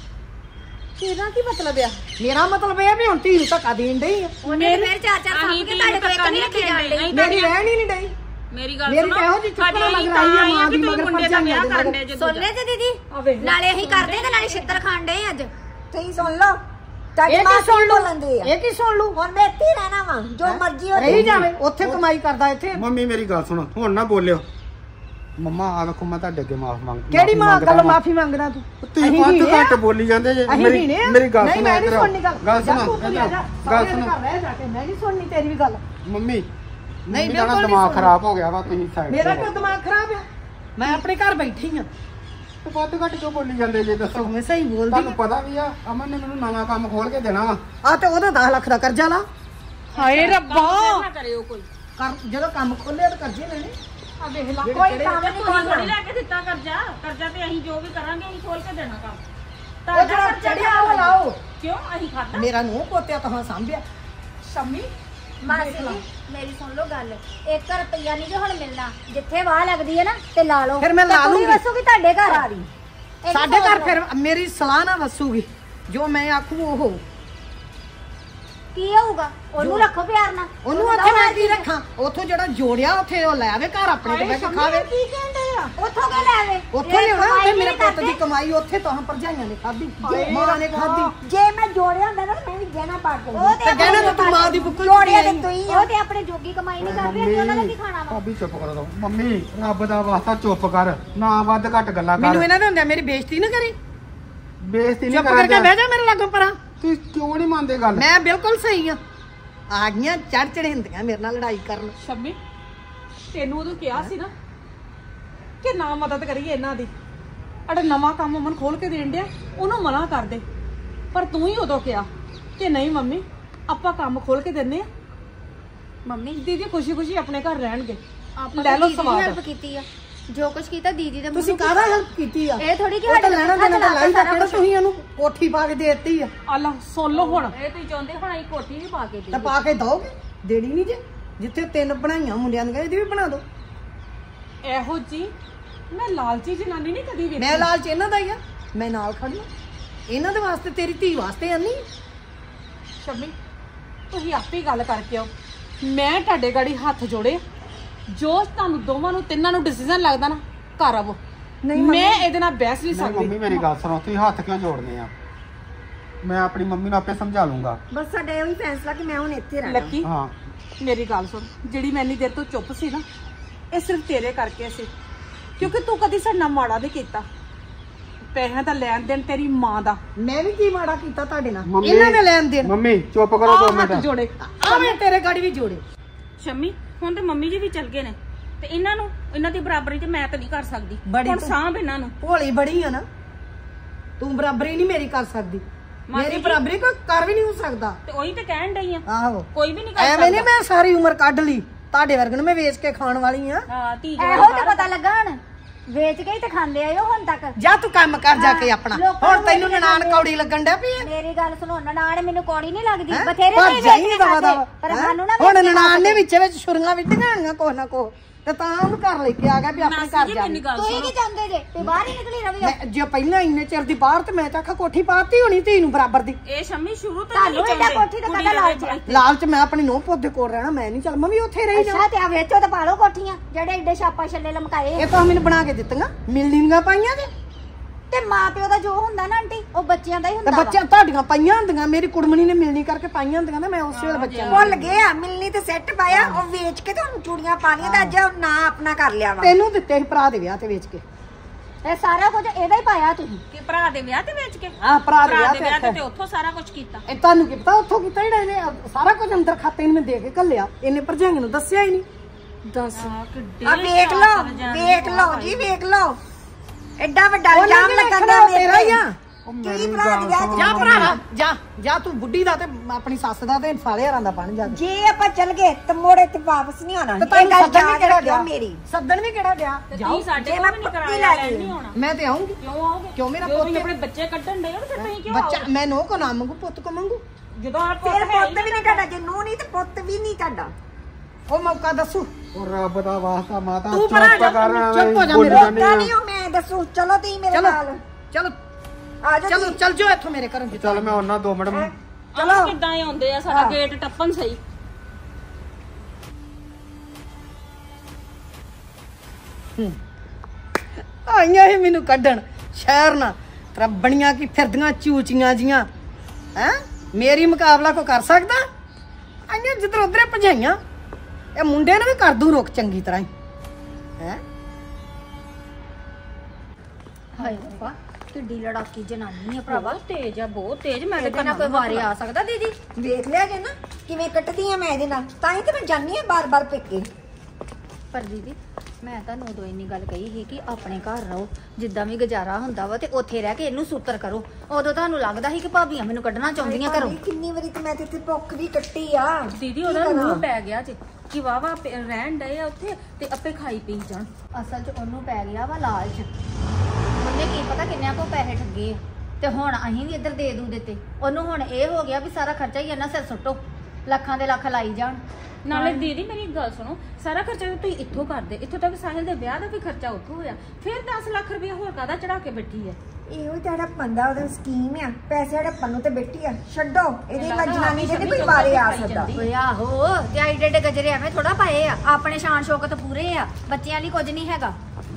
ਇਹਦਾ ਕੀ ਮਤਲਬ ਆ? ਮੇਰਾ ਮਤਲਬ ਇਹ ਵੀ ਹੁਣ ਧੀ ਨੂੰ ਧੱਕਾ ਦੇਣ ਡਈ ਆ। ਉਹਨੇ ਫਿਰ ਚਾਰ ਸਾਂਭ ਕੇ ਤੁਹਾਡੇ ਤੋਂ ਇੱਕ ਨਹੀਂ ਰੱਖੀ ਜਾਣ ਡਈ। ਮੇਰੀ ਰਹਿਣ ਹੀ ਨਹੀਂ ਡਈ। ਮੇਰੀ ਗੱਲ ਮੇਰੀ ਸੁਣੋ, ਤਾਂ ਇਹੋ ਜਿਹੀ ਚੁੱਕਣਾ ਸਾਡੀ ਲੱਗ ਰਹੀ ਆ ਮਾਂ ਦੀ ਤੁਸੀਂ ਮਗਰ ਮੁੰਡੇ ਦਾ ਵਿਆਹ ਭਰਜਾਈਆਂ ਕਰਨ ਦੇ ਦੇ ਜੇ ਸੁਣ ਲੈ ਤੇ ਦੀਦੀ, ਨਾਲੇ ਅਸੀਂ ਕਰਦੇ ਤੇ ਨਾਲੇ ਛਿੱਤਰ ਖਾਣ ਡਏ ਅੱਜ। ਤੁਸੀਂ ਸੁਣ ਲਓ, ਤੁਹਾਡੀ ਇਹ ਮਾਂ ਕੀ ਸੁਣ ਲੂ? ਬੋਲਦੇ ਆ। ਇਹ ਕੀ ਸੁਣ ਲੂ? ਹੁਣ ਮੈਂ ਇੱਥੇ ਹੀ ਰਹਿਣਾ ਵਾ, ਜੋ ਮਰਜ਼ੀ ਹੋ ਰਹੀ ਜਾਵੇ ਉੱਥੇ ਕਮਾਈ ਕਰਦਾ ਇੱਥੇ। ਮੰਮੀ ਮੇਰੀ ਗੱਲ ਸੁਣੋ, ਹੁਣ ਨਾ ਬੋਲਿਓ। ਮੰਮਾ ਆ ਵੇਖੋ, ਮੈਂ ਤੁਹਾਡੇ ਅੱਗੇ ਮਾਫ ਮੰਗ ਕਿਹੜੀ ਮਾਂ ਮੰਗਦਾ ਗੱਲ ਵਾਂ। ਮਾਫੀ ਮੰਗਦਾ ਤੂੰ? ਤੁਸੀਂ ਅਸੀਂ ਵੱਧ ਹੀਣੇ ਆ? ਘੱਟ ਬੋਲੀ ਜਾਂਦੇ ਜੇ। ਅਸੀਂ ਹੀਣੇ ਆ? ਮੇਰੀ ਗੱਲ ਨਹੀਂ, ਸੁਣੋ, ਮੈਂ ਨਹੀਂ ਇੱਧਰ ਸੁਣਨੀ ਗੱਲ। ਗੱਲ ਜਾ ਸੁਣੋ, ਤੂੰ ਤੁਰਿਆ ਜਾ, ਗੱਲ ਸਹੁਰੇ ਦੇ ਸੁਣੋ। ਘਰ ਰਹਿ ਜਾ ਕੇ ਮੈਂ ਨਹੀਂ ਸੁਣਨੀ ਤੇਰੀ ਵੀ ਗੱਲ। ਮੰਮੀ ਨਹੀਂ, ਮੇਰਾ ਬਿਲਕੁਲ ਨਹੀਂ ਦਿਮਾਗ ਸੁਣਨਾ। ਖਰਾਬ ਹੋ ਗਿਆ ਵਾ, ਤੁਸੀਂ ਸਾਈਡ ਮੇਰਾ ਕਿਉਂ ਦਿਮਾਗ ਖਰਾਬ ਆ? ਮੈਂ ਆਪਣੇ ਘਰ ਬੈਠੀ ਆ। ਤੇ ਵੱਧ ਘੱਟ ਕਿਉਂ ਬੋਲੀ ਜਾਂਦੇ ਜੇ ਦੱਸੋ? ਮੈਂ ਸਹੀ ਬੋਲਦੀ ਤੁਹਾਨੂੰ ਪਤਾ ਵੀ ਆ ਅਮਨ ਨੇ ਮੈਨੂੰ ਨਵਾਂ ਕੰਮ ਖੋਲ ਕੇ ਦੇਣਾ ਵਾ। ਆ ਤੇ ਉਹਦਾ 10 ਲੱਖ ਦਾ ਕਰਜ਼ਾ ਲਾ। ਹਾਏ ਰੱਬਾ, ਨਾ ਕਰਿਓ ਕੋਈ। ਜਦੋਂ ਕੰਮ ਖੋਲਿਆ ਤਾਂ ਕਰਜ਼ੇ ਲੈਣੇ। ਆ ਵੇਖ ਲਾ। ਕੋਈ ਕੰਮ ਨਹੀਂ ਤੁਸੀਂ ਕਰਨਾ। ਥੋੜੀ ਲੈ ਕੇ ਦਿੱਤਾ ਕਰਜ਼ਾ, ਕਰਜ਼ਾ ਤੇ ਅਸੀਂ ਜੋ ਵੀ ਕਰਾਂਗੇ ਅਸੀਂ ਖੋਲ ਕੇ ਦੇਣਾ ਕੰਮ। ਉਹ ਤੁਹਾਡਾ ਜਿਹੜਾ ਕਰਜ਼ਾ ਚੜਿਆ ਉਹ ਲਾਓ। ਕਿਉਂ ਅਸੀਂ ਖਾਦਾ? ਮੇਰਾ ਨੂੰਹ ਪੋਤਿਆ ਤਾਂ ਸਾਂਭਿਆ। ਸ਼ਮੀ ਮਾਸੀ ਜੀ ਮੇਰੀ ਸੁਣ ਲਓ ਗੱਲ, 1 ਰੁਪਿਆ ਨਹੀਂ ਜੇ ਹੁਣ ਮਿਲਣਾ। ਜਿੱਥੇ ਵਾਹ ਲੱਗਦੀ ਹੈ ਨਾ ਤੇ ਲਾ ਲਓ। ਫਿਰ ਮੈਂ ਲਾ ਲੂੰਗੀ। ਵਸੂਗੀ ਤੁਹਾਡੇ ਘਰ ਆ ਰਹੀ। ਸਾਡੇ ਘਰ ਫਿਰ ਮੇਰੀ ਸਲਾਹ ਨਾ ਵਸੂਗੀ, ਜੋ ਮੈਂ ਆਖੂ ਉਹ ਹੋਊ। ਕੀ ਹੋਊਗਾ? ਉਹਨੂੰ ਰੱਖੋ ਪਿਆਰ ਨਾਲ। ਉਹਨੂੰ ਉੱਥੇ ਮੈਂ ਕੀ ਰੱਖਾਂ? ਉੱਥੋਂ ਜਿਹੜਾ ਜੋੜਿਆ ਉੱਥੇ ਉਹ ਲੈ ਆਵੇ ਘਰ ਆਪਣੇ ਤੇ ਬਹਿ ਕੇ ਖਾਵੇ। ਕੀ ਕਹਿੰਦੇ ਆ? ਉੱਥੋਂ ਕੇ ਲੈ ਆਵੇ। ਉੱਥੇ ਲਿਆਉਣਾ, ਉੱਥੇ ਮੇਰੇ ਪੁੱਤ ਦੀ ਕਮਾਈ ਉੱਥੇ ਤਾਂ ਭਰਜਾਈਆਂ ਨੇ ਖਾਧੀ, ਮਾਂ ਨੇ ਖਾਧੀ। ਜੇ ਮੈਂ ਜੋੜਿਆ ਹੁੰਦਾ ਨਾ ਮੈਂ ਵੀ ਗਹਿਣਾ ਪਾ ਕੇ ਉਹ ਤੇ ਕਹਿਣਾ ਤਾਂ ਤੂੰ ਮਾਂ ਦੀ ਬੁੱਕਲ ਜੋੜਿਆ ਤੇ ਤੁਸੀਂ ਆ। ਉਹ ਤੇ ਆਪਣੇ ਜੋਗੀ ਕਮਾਈ ਨਹੀਂ ਕਰਦੇ, ਅਸੀਂ ਉਹਨਾਂ ਦਾ ਕੀ ਖਾਣਾ ਵਾ? ਭਾਬੀ ਚੁੱਪ ਕਰ ਦੋ। ਮੰਮੀ ਰੱਬ ਦਾ ਵਾਸਤਾ ਚੁੱਪ ਕਰ, ਨਾ ਵੱਧ ਘੱਟ ਗੱਲਾਂ ਕਰ। ਮੈਨੂੰ ਇਹਨਾਂ ਦੇ ਹੁੰਦਿਆਂ ਮੇਰੀ ਬੇਇੱਜ਼ਤੀ ਨਾ ਕਰੀ। ਬੇਇੱਜ਼ਤੀ ਨਹੀਂ ਚੁੱਪ ਕਰਕੇ ਕਰਾਂਗੇ। ਬਹਿ ਜਾ ਮੇਰੇ ਲਾਗੋਂ ਪਰਾਂ। ਤੁਸੀਂ ਕਿਉਂ ਨਹੀਂ ਮੰਨਦੇ ਗੱਲ? ਮੈਂ ਬਿਲਕੁਲ ਸਹੀ ਆ ਗਈਆਂ ਚੜ ਹੁੰਦੀਆਂ ਮੇਰੇ ਨਾਲ ਲੜਾਈ ਕਰਨ। ਸ਼ਮੀ ਤੈਨੂੰ ਉਦੋਂ ਕਿਹਾ ਸੀ ਨਾ ਕਿ ਨਾ ਮਦਦ ਕਰੀਏ ਇਹਨਾਂ ਦੀ। ਅੜਾ ਨਵਾਂ ਕੰਮ ਅਮਨ ਖੋਲ ਕੇ ਦੇਣ ਡਿਆ, ਉਹਨੂੰ ਮਨਾ ਕਰ ਦੇ। ਪਰ ਤੂੰ ਹੀ ਉਦੋਂ ਕਿਹਾ ਕਿ ਨਹੀਂ ਮੰਮੀ ਆਪਾਂ ਕੰਮ ਖੋਲ ਕੇ ਦਿੰਨੇ ਆ। ਮੰਮੀ ਦੀਦੀ ਖੁਸ਼ੀ ਖੁਸ਼ੀ ਆਪਣੇ ਘਰ ਰਹਿਣਗੇ। ਲੈ ਲਓ ਸਵਾਦ। ਹੈਲਪ ਕੀਤੀ ਆ, ਜੋ ਕੁਝ ਕੀਤਾ ਦੀਦੀ ਦੇ ਤੁਸੀਂ ਕਾਹਦਾ ਹੈਲਪ ਕੀਤੀ ਆ? ਇਹ ਥੋੜੀ ਕਿ ਉਹ ਤਾਂ ਸਾਡੇ ਲੈਣਾ ਦੇਣਾ ਤਾਂ ਲਾਈ ਦਾ, ਕਿਹੜਾ ਤੁਸੀਂ ਇਹਨੂੰ ਕੋਠੀ ਪਾ ਕੇ ਦੇ ਦਿੱਤੀ ਆ? ਆਲਾ ਸੁਣ ਲਓ ਹੁਣ। ਇਹ ਤੁਸੀਂ ਚਾਹੁੰਦੇ ਹੁਣ ਅਸੀਂ ਕੋਠੀ ਵੀ ਪਾ ਕੇ ਤਾਂ ਪਾ ਕੇ ਦਓਗੇ? ਦੇਣੀ ਨਹੀਂ ਜੇ। ਜਿੱਥੇ 3 ਬਣਾਈਆਂ ਮੁੰਡਿਆਂ ਦੀਆਂ ਇਹਦੀ ਵੀ ਬਣਾ ਦਿਓ। ਇਹੋ ਜੀ ਮੈਂ ਲਾਲਚੀ ਜਨਾਨੀ ਨਹੀਂ ਕਦੀ ਵੇਖੀ। ਮੈਂ ਲਾਲਚ ਇਹਨਾਂ ਦਾ ਹੀ ਆ, ਮੈਂ ਨਾਲ ਖੜੀ ਆ। ਇਹਨਾਂ ਦੇ ਵਾਸਤੇ ਤੇਰੀ ਧੀ ਵਾਸਤੇ ਆਨੀ। ਸ਼ਮੀ ਤੁਸੀਂ ਆਪੇ ਗੱਲ ਕਰਕੇ ਆਓ। ਮੈਂ ਤੁਹਾਡੇ ਗਾੜੀ ਹੱਥ ਜੋੜੇ, ਜੋ ਤੁਹਾਨੂੰ ਦੋਵਾਂ ਨੂੰ ਤਿੰਨਾਂ ਨੂੰ ਡਿਸੀਜਨ ਲੱਗਦਾ ਨਾ ਘਰ ਆਵੋ। ਮੈਂ ਇਹਦੇ ਨਾਲ ਬਹਿਸ ਨਹੀਂ ਸਕਦੀ। ਮੰਮੀ ਮੇਰੀ ਗੱਲ ਸੁਣੋ, ਤੁਸੀਂ ਹੱਥ ਕਿਉਂ ਜੋੜਨੇ ਆ? ਮੈਂ ਆਪਣੀ ਮੰਮੀ ਨੂੰ ਆਪੇ ਸਮਝਾ ਲੂੰਗਾ। ਬਸ ਸਾਡਾ ਇਹੋ ਹੀ ਫੈਸਲਾ ਕਿ ਮੈਂ ਹੁਣ ਇੱਥੇ ਰਹਿਣਾ। ਲੱਕੀ ਹਾਂ ਮੇਰੀ ਗੱਲ ਸੁਣ, ਜਿਹੜੀ ਮੈਂ ਇੰਨੀ ਦੇਰ ਤੋਂ ਚੁੱਪ ਸੀ ਨਾ, ਇਹ ਸਿਰਫ ਤੇਰੇ ਕਰਕੇ ਸੀ, ਕਿਉਂਕਿ ਤੂੰ ਕਦੀ ਸਾਡੇ ਨਾਲ ਮਾੜਾ ਨਹੀਂ ਕੀਤਾ। ਪੈਸਿਆਂ ਦਾ ਲੈਣ ਦੇਣ ਤੇਰੀ ਮਾਂ ਦਾ। ਮੈਂ ਵੀ ਕੀ ਮਾੜਾ ਕੀਤਾ ਤੁਹਾਡੇ ਨਾਲ? ਮੰਮੀ- ਇਹਨਾਂ ਦੇ ਲੈਣ ਦੇਣ। ਮੰਮੀ ਚੁੱਪ ਕਰੋ 2 ਹੱਥ ਮਿੰਟ। ਜੋੜੇ। ਆਵੇਂ ਤੇਰੇ ਗਾੜੀ ਵੀ ਜੋੜੇ। ਸ਼ੰਮੀ ਹੁਣ ਤੇ ਮੰਮੀ ਜੀ ਵੀ ਚਲ ਗਏ ਨੇ ਤੇ ਇਹਨਾਂ ਦੀ ਬਰਾਬਰੀ ਤੇ ਮੈਂ ਤਾਂ ਨਹੀਂ ਕਰ ਸਕਦੀ। ਬੜੀ ਹੁਣ ਤੂੰ- ਸਾਂਭ ਇਹਨਾਂ ਨੂੰ। ਭੋਲੀ ਬੜੀ ਆ ਨਾ ਤੂੰ, ਬਰਾਬਰੀ ਨਹੀਂ ਮੇਰੀ ਕਰ ਸਕਦੀ। ਮਾਸੀ ਮੇਰੀ ਜੀ- ਬਰਾਬਰੀ ਕੋਈ ਕਰ ਵੀ ਨਹੀਂ ਹੋ ਸਕਦਾ। ਤੇ ਉਹੀ ਤੇ ਕਹਿਣ ਡਈ ਆ, ਆਹੋ ਕੋਈ ਵੀ ਨਹੀਂ ਕਰ ਐਵੇਂ ਨਹੀਂ ਸਕਦਾ। ਮੈਂ ਸਾਰੀ ਉਮਰ ਕੱਢ ਲਈ, ਤੁਹਾਡੇ ਵਰਗੇ ਨੂੰ ਮੈਂ ਵੇਚ ਕੇ ਖਾਣ ਵਾਲੀ ਆ। ਹਾਂ ਧੀ ਇਹੋ ਤੇ ਪਤਾ ਲੱਗਾ ਹੁਣ, ਵੇਚ ਕੇ ਹੀ ਤੇ ਖਾਂਦੇ ਆਇਓ ਹੁਣ ਤੱਕ। ਜਾ ਤੂੰ ਕੰਮ ਕਰ ਜਾ ਕੇ ਆਪਣਾ। ਲੋਕਾਂ ਹੁਣ ਨੂੰ ਤੈਨੂੰ ਵੇਚ ਨਨਾਣ ਕੇ ਕੌੜੀ ਲੱਗਣ ਡਿਆ ਪਈ ਆ। ਮੇਰੀ ਗੱਲ ਸੁਣੋ, ਨਨਾਣ ਮੈਨੂੰ ਕੌੜੀ ਨਹੀਂ ਲੱਗਦੀ, ਹੈਂ? ਬਥੇਰੇ ਭੱਜ ਨਹੀਂ ਜਾਈਂ ਵੇਚ ਦਵਾ ਕੇ ਦਵਾ। ਪਰ ਹੈਂ? ਸਾਨੂੰ ਨਾ ਹੁਣ ਵੇਚ ਕੇ ਨਨਾਣ ਨੇ ਖਾਂਦੇ। ਵਿੱਚ ਛੁਰੀਆਂ ਵਿੱਢੀਆਂ ਹੋਣੀਆਂ ਕੁਛ ਨਾ ਕੁਛ, ਤੇ ਤਾਂ ਉਹਨੂੰ ਘਰ ਲੈ ਕੇ ਆ ਗਿਆ ਵੀ ਆਪਣੇ ਮਾਸੀ ਘਰ ਜੀ ਜਾ। ਮੇਰੀ ਗੱਲ ਤੁਸੀਂ ਸੁਣੋ, ਕੀ ਚਾਹੁੰਦੇ ਜੇ ਤੇ ਬਾਹਰ ਹੀ ਨਿਕਲੀ ਰਵੀ? ਮੈਂ ਜੇ ਪਹਿਲਾਂ ਇੰਨੇ ਚਿਰ ਦੀ ਬਾਹਰ, ਤੇ ਮੈਂ ਤਾਂ ਆਖਾ ਕੋਠੀ ਪਾਤੀ ਹੋਣੀ ਧੀ ਨੂੰ ਬਰਾਬਰ ਦੀ। ਇਹ ਸ਼ੰਮੀ ਸ਼ੁਰੂ ਤੋਂ ਤੁਹਾਨੂੰ ਨਹੀਂ ਇਹਦਾ ਚਾਹੁੰਦੇ ਕੋਠੀ ਦਾ ਕੁੜੀ ਕਦਾ ਦੇ ਲਾਲਚ ਆ? ਵਿੱਚ। ਲਾਲਚ ਮੈਂ ਆਪਣੀ ਨੂੰਹ ਪੁੱਤ ਦੇ ਕੋਲ ਰਹਿਣਾ, ਮੈਂ ਨਹੀਂ ਚੱਲ ਮੈਂ ਵੀ ਉੱਥੇ ਰਹੀ ਜਾ। ਅੱਛਾ ਤੇ ਆ ਵੇਚੋ ਤੇ ਪਾ ਲਓ ਕੋਠੀਆਂ, ਜਿਹੜੇ ਏਡੇ ਛਾਪਾ ਛੱਲੇ ਲਮਕਾਏ। ਇਹ ਤਾਂ ਮੈਨੂੰ ਬਣਾ ਕੇ ਦਿੱਤੀਆਂ, ਮਿਲਣੀਆਂ ਪਾਈਆਂ ਤੇ ਤੇ ਮਾਂ ਪਿਓ ਦਾ ਜੋ ਹੁੰਦਾ ਨਾ ਆਂਟੀ, ਉਹ ਬੱਚਿਆਂ ਦਾ ਹੀ ਹੁੰਦਾ ਵਾ। ਬੱਚਿਆਂ ਤੁਹਾਡੀਆਂ ਪਾਈਆਂ ਹੁੰਦੀਆਂ, ਮੇਰੀ ਕੁੜਮਣੀ ਨੇ ਮਿਲਣੀ ਕਰਕੇ ਪਾਈਆਂ ਹੁੰਦੀਆਂ ਨਾ, ਮੈਂ ਉਸੇ ਵੇਲੇ ਬੱਚਿਆਂ ਨੂੰ। ਭੁੱਲ ਗਏ ਆ, ਮਿਲਣੀ ਤੇ ਸੈੱਟ ਪਾਇਆ, ਉਹ ਵੇਚ ਕੇ ਤੇ ਹੁਣ ਚੂੜੀਆਂ ਪਾ ਲਈਆਂ ਤੇ ਅੱਜ ਉਹ ਨਾਂ ਆਪਣਾ ਕਰ ਲਿਆ ਵਾ। ਤੈਨੂੰ ਦਿੱਤੇ ਸੀ ਭਰਾ ਦੇ ਵਿਆਹ ਤੇ ਵੇਚ ਕੇ। ਇਹ ਸਾਰਾ ਕੁਝ ਇਹਦਾ ਹੀ ਪਾਇਆ ਤੁਸੀਂ। ਕਿ ਭਰਾ ਦੇ ਵਿਆਹ ਤੇ ਵੇਚ ਕੇ? ਆਹ ਭਰਾ ਦੇ ਭਰਾ ਵਿਆਹ ਦੇ ਵਿਆਹ ਤੇ ਤੇ ਉੱਥੋਂ ਸਾਰਾ ਕੁਝ ਕੀਤਾ। ਇਹ ਤੁਹਾਨੂੰ ਕੀ ਪਤਾ ਉੱਥੋਂ ਕੀਤਾ ਜਿਹੜਾ ਇਹਨੇ ਸਾਰਾ ਕੁਝ ਅੰਦਰ ਖਾਤੇ ਨੂੰ ਮੈਂ ਦੇ ਕੇ ਘੱਲਿਆ, ਇਹਨੇ ਭਰਜਾਈਆਂ ਨੂੰ ਦੱਸਿਆ ਹੀ ਨਹੀਂ। ਦੱਸ ਆ ਵੇਖ ਲਓ ਜੀ, ਵੇਖ ਲਓ ਐਡਾ ਵੱਡਾ ਉਹਨਾਂ ਇਲਜ਼ਾਮ ਨੇ ਲੱਗਦਾ ਤੇਰਾ ਮੇਰੇ ਹੀ ਆ। ਕੀ ਭਰਾ ਦੀ ਵਿਆਹ ਜਾ ਭਰਾਵਾ ਜਾ ਤੂੰ ਬੁੱਢੀ ਦਾ ਤੇ ਆਪਣੀ ਸੱਸ ਦਾ ਤੇ ਸਾਰੇ ਹਰਾਂ ਦਾ ਬਣ ਜਾ। ਜੇ ਆਪਾਂ ਚੱਲ ਗਏ ਤੇ ਮੋੜੇ ਤੇ ਵਾਪਸ ਨਹੀਂ ਆਉਣਾ। ਤੇ ਇਹ ਤੁਹਾਨੂੰ ਗੱਲ ਸੱਦਣ ਵੀ ਯਾਦ ਕਿਹੜਾ ਰੱਖਿਓ ਗਿਆ? ਮੇਰੀ। ਸੱਦਣ ਵੀ ਕਿਹੜਾ ਗਿਆ? ਤੁਸੀਂ ਸਾਡੇ ਜੇ ਕੋਲ ਮੈਂ ਵੀ ਨਹੀਂ ਪੱਕੀ ਕਰਾਇਆ ਲੈ ਲੈਣ ਗਈ। ਨਹੀਂ ਆਉਣਾ। ਮੈਂ ਤੇ ਆਉਂਗੀ। ਕਿਉਂ ਆਓਗੇ? ਕਿਉਂ ਮੇਰਾ ਜਦੋਂ ਪੁੱਤ ਤੁਸੀਂ ਆਪਣੇ ਬੱਚੇ ਕੱਢਣ ਦੇ ਹੋ ਫਿਰ ਤੁਸੀਂ ਕਿਉਂ ਬੱਚਾ ਆਓਗੇ? ਮੈਂ ਨੋ ਕੋ ਨਾ ਮੰਗੂ, ਪੁੱਤ ਕੋ ਮੰਗੂ। ਜਦੋਂ ਆਪ ਫਿਰ ਪੁੱਤ ਵੀ ਨਹੀਂ ਤੁਹਾਡਾ, ਜੇ ਨੂੰਹ ਨਹੀਂ ਤੇ ਪੁੱਤ ਵੀ ਨਹੀਂ ਤੁਹਾਡਾ। ਉਹ ਮੌਕਾ ਦੱਸੂ। ਉਹ ਰੱਬ ਦਾ ਵਾਸਤਾ ਮਾਤਾ ਤੂੰ ਚੁੱਪ ਭਰਾ ਜਾ, ਕਰ ਚੁੱਪ ਹੋ ਜਾ ਬੋਲੀ ਮੇਰਾ। ਜਾਂਦੀ ਆ। ਪਤਾ ਨਹੀਂ ਉਹ ਮੈਂ ਦੱਸੂ। ਚਲੋ ਤੁਸੀਂ ਮੇਰੇ ਚਲੋ ਨਾਲ ਚਲੋ ਆ ਜਾਓ ਚਲੋ ਜੀ। ਚੱਲ ਜਾਓ ਇੱਥੋਂ ਮੇਰੇ ਘਰੋਂ। ਚੱਲ ਮੈਂ ਉਹਨਾਂ 2 ਮਿੰਟ ਚਲੋ ਕਿੱਦਾਂ ਆਉਂਦੇ ਆ, ਸਾਡਾ ਗੇਟ ਟੱਪਣ ਸਹੀ। ਆਈਆਂ ਹੀ ਮੈਨੂੰ ਕੱਢਣ ਸ਼ਹਿਰ ਨਾ ਤੇਰਾ ਬਣੀਆਂ ਕੀ ਫਿਰਦੀਆਂ ਚੂਚੀਆਂ ਜੀਆਂ ਹੈ। ਮੇਰੀ ਮੁਕਾਬਲਾ ਕੋ ਕਰ ਸਕਦਾ? ਆਈਆਂ ਜਿੱਧਰ ਉਧਰੇ ਭਜਾਈਆਂ। ਇਹ ਮੁੰਡੇ ਨੂੰ ਵੀ ਕਰ ਦੂੰ ਰੁਕ ਚੰਗੀ ਤਰ੍ਹਾਂ ਹੀ ਹੈ। ਹਾਏ ਰੱਬਾ, ਕਿੱਡੀ ਲੜਾਕੀ ਜਨਾਨੀ ਆ ਭਰਾਵਾ। ਤੇਜ਼ ਆ, ਬਹੁਤ ਤੇਜ਼। ਮੈਂ ਇਹਦੇ ਨਾਲ ਕੋਈ ਵਾਰੇ ਆ ਸਕਦਾ ਦੀਦੀ? ਵੇਖ ਲਿਆ ਜੇ ਨਾ ਕਿਵੇਂ ਕੱਟਦੀ ਆ ਮੈਂ ਇਹਦੇ ਨਾਲ, ਤਾਂ ਹੀ ਤੇ ਮੈਂ ਜਾਨੀ ਆ ਬਾਰ-ਬਾਰ ਪੇਕੇ। ਪਰ ਦੀਦੀ ਮੈਂ ਤੁਹਾਨੂੰ ਉਦੋਂ ਇੰਨੀ ਗੱਲ ਕਹੀ ਸੀ ਕਿ ਆਪਣੇ ਘਰ ਰਹੋ, ਜਿੱਦਾਂ ਵੀ ਗੁਜ਼ਾਰਾ ਹੁੰਦਾ ਵਾ ਤੇ ਉੱਥੇ ਰਹਿ ਕੇ ਇਹਨੂੰ ਸੂਤਰ ਕਰੋ। ਉਦੋਂ ਤੁਹਾਨੂੰ ਲੱਗਦਾ ਸੀ ਕਿ ਭਾਬੀਆਂ ਮੈਨੂੰ ਕੱਢਣਾ ਚਾਹੁੰਦੀਆਂ ਘਰੋਂ। ਕਿੰਨੀ ਵਾਰੀ ਤੇ ਮੈਂ ਤੇ ਇੱਥੇ ਭੁੱਖ ਵੀ ਕੱਟੀ ਆ। ਦੀਦੀ ਉਹਦਾ ਮੂੰਹ ਪੈ ਗਿਆ ਜੇ ਕਿ ਵਾਵਾ ਰਹਿਣ ਡਏ ਆ ਉੱਥੇ ਤੇ ਆਪੇ ਖਾਈ ਪੀ ਜਾਣ। ਅਸਲ 'ਚ ਉਹਨੂੰ ਪੈ ਗਿਆ ਵਾ ਲਾਲਚ। ਉਹਨੇ ਕੀ ਪਤਾ ਕਿੰਨਿਆਂ ਕੋ ਪੈਸੇ ਠੱਗੇ ਆ, ਤੇ ਹੁਣ ਅਸੀਂ ਵੀ ਇੱਧਰ ਦੇ ਦੂ ਦਿੱਤੇ ਉਹਨੂੰ। ਹੁਣ ਇਹ ਹੋ ਗਿਆ ਵੀ ਸਾਰਾ ਖਰਚਾ ਹੀ ਇਹਨਾਂ ਸਿਰ ਸੁੱਟੋ, ਲੱਖਾਂ ਦੇ ਲੱਖ ਲਾਈ ਜਾਣ। ਨਾਲੇ ਦੀਦੀ ਮੇਰੀ ਗੱਲ ਸੁਣੋ, ਸਾਰਾ ਖਰਚਾ ਤਾਂ ਤੁਸੀਂ ਇੱਥੋਂ ਕਰਦੇ, ਇੱਥੋਂ ਤੱਕ ਸਾਹਿਲ ਦੇ ਵਿਆਹ ਦਾ ਵੀ ਖਰਚਾ ਉੱਥੋਂ ਹੋਇਆ, ਫਿਰ 10 ਲੱਖ ਰੁਪਏ ਹੋਰ ਕਾਹਦਾ ਚੜਾ ਕੇ ਬੈਠੀ ਹੈ। ਇਹੋ ਹੀ ਤੁਹਾਡਾ ਪੰਦਾ, ਉਹਦਾ ਸਕੀਮ ਆ। ਪੈਸੇ ਹੜੱਪਣ ਨੂੰ ਤੇ ਬੈਠੀ ਆ। ਛੱਡੋ ਇਹਦੀ ਜਨਾਨੀ ਦੇ ਨੀ ਕੋਈ ਬਾਰੇ ਆ ਸਕਦਾ। ਓਏ ਆਹੋ, ਤੇ ਆਈਡੇ ਡੇ ਗਜਰੇ ਐਵੇਂ ਥੋੜਾ ਪਾਏ ਆ, ਆਪਣੇ ਸ਼ਾਨ ਸ਼ੌਕਤ ਪੂਰੇ ਆ, ਬੱਚਿਆਂ ਲਈ ਕੁਝ ਨਹੀਂ ਹੈਗਾ।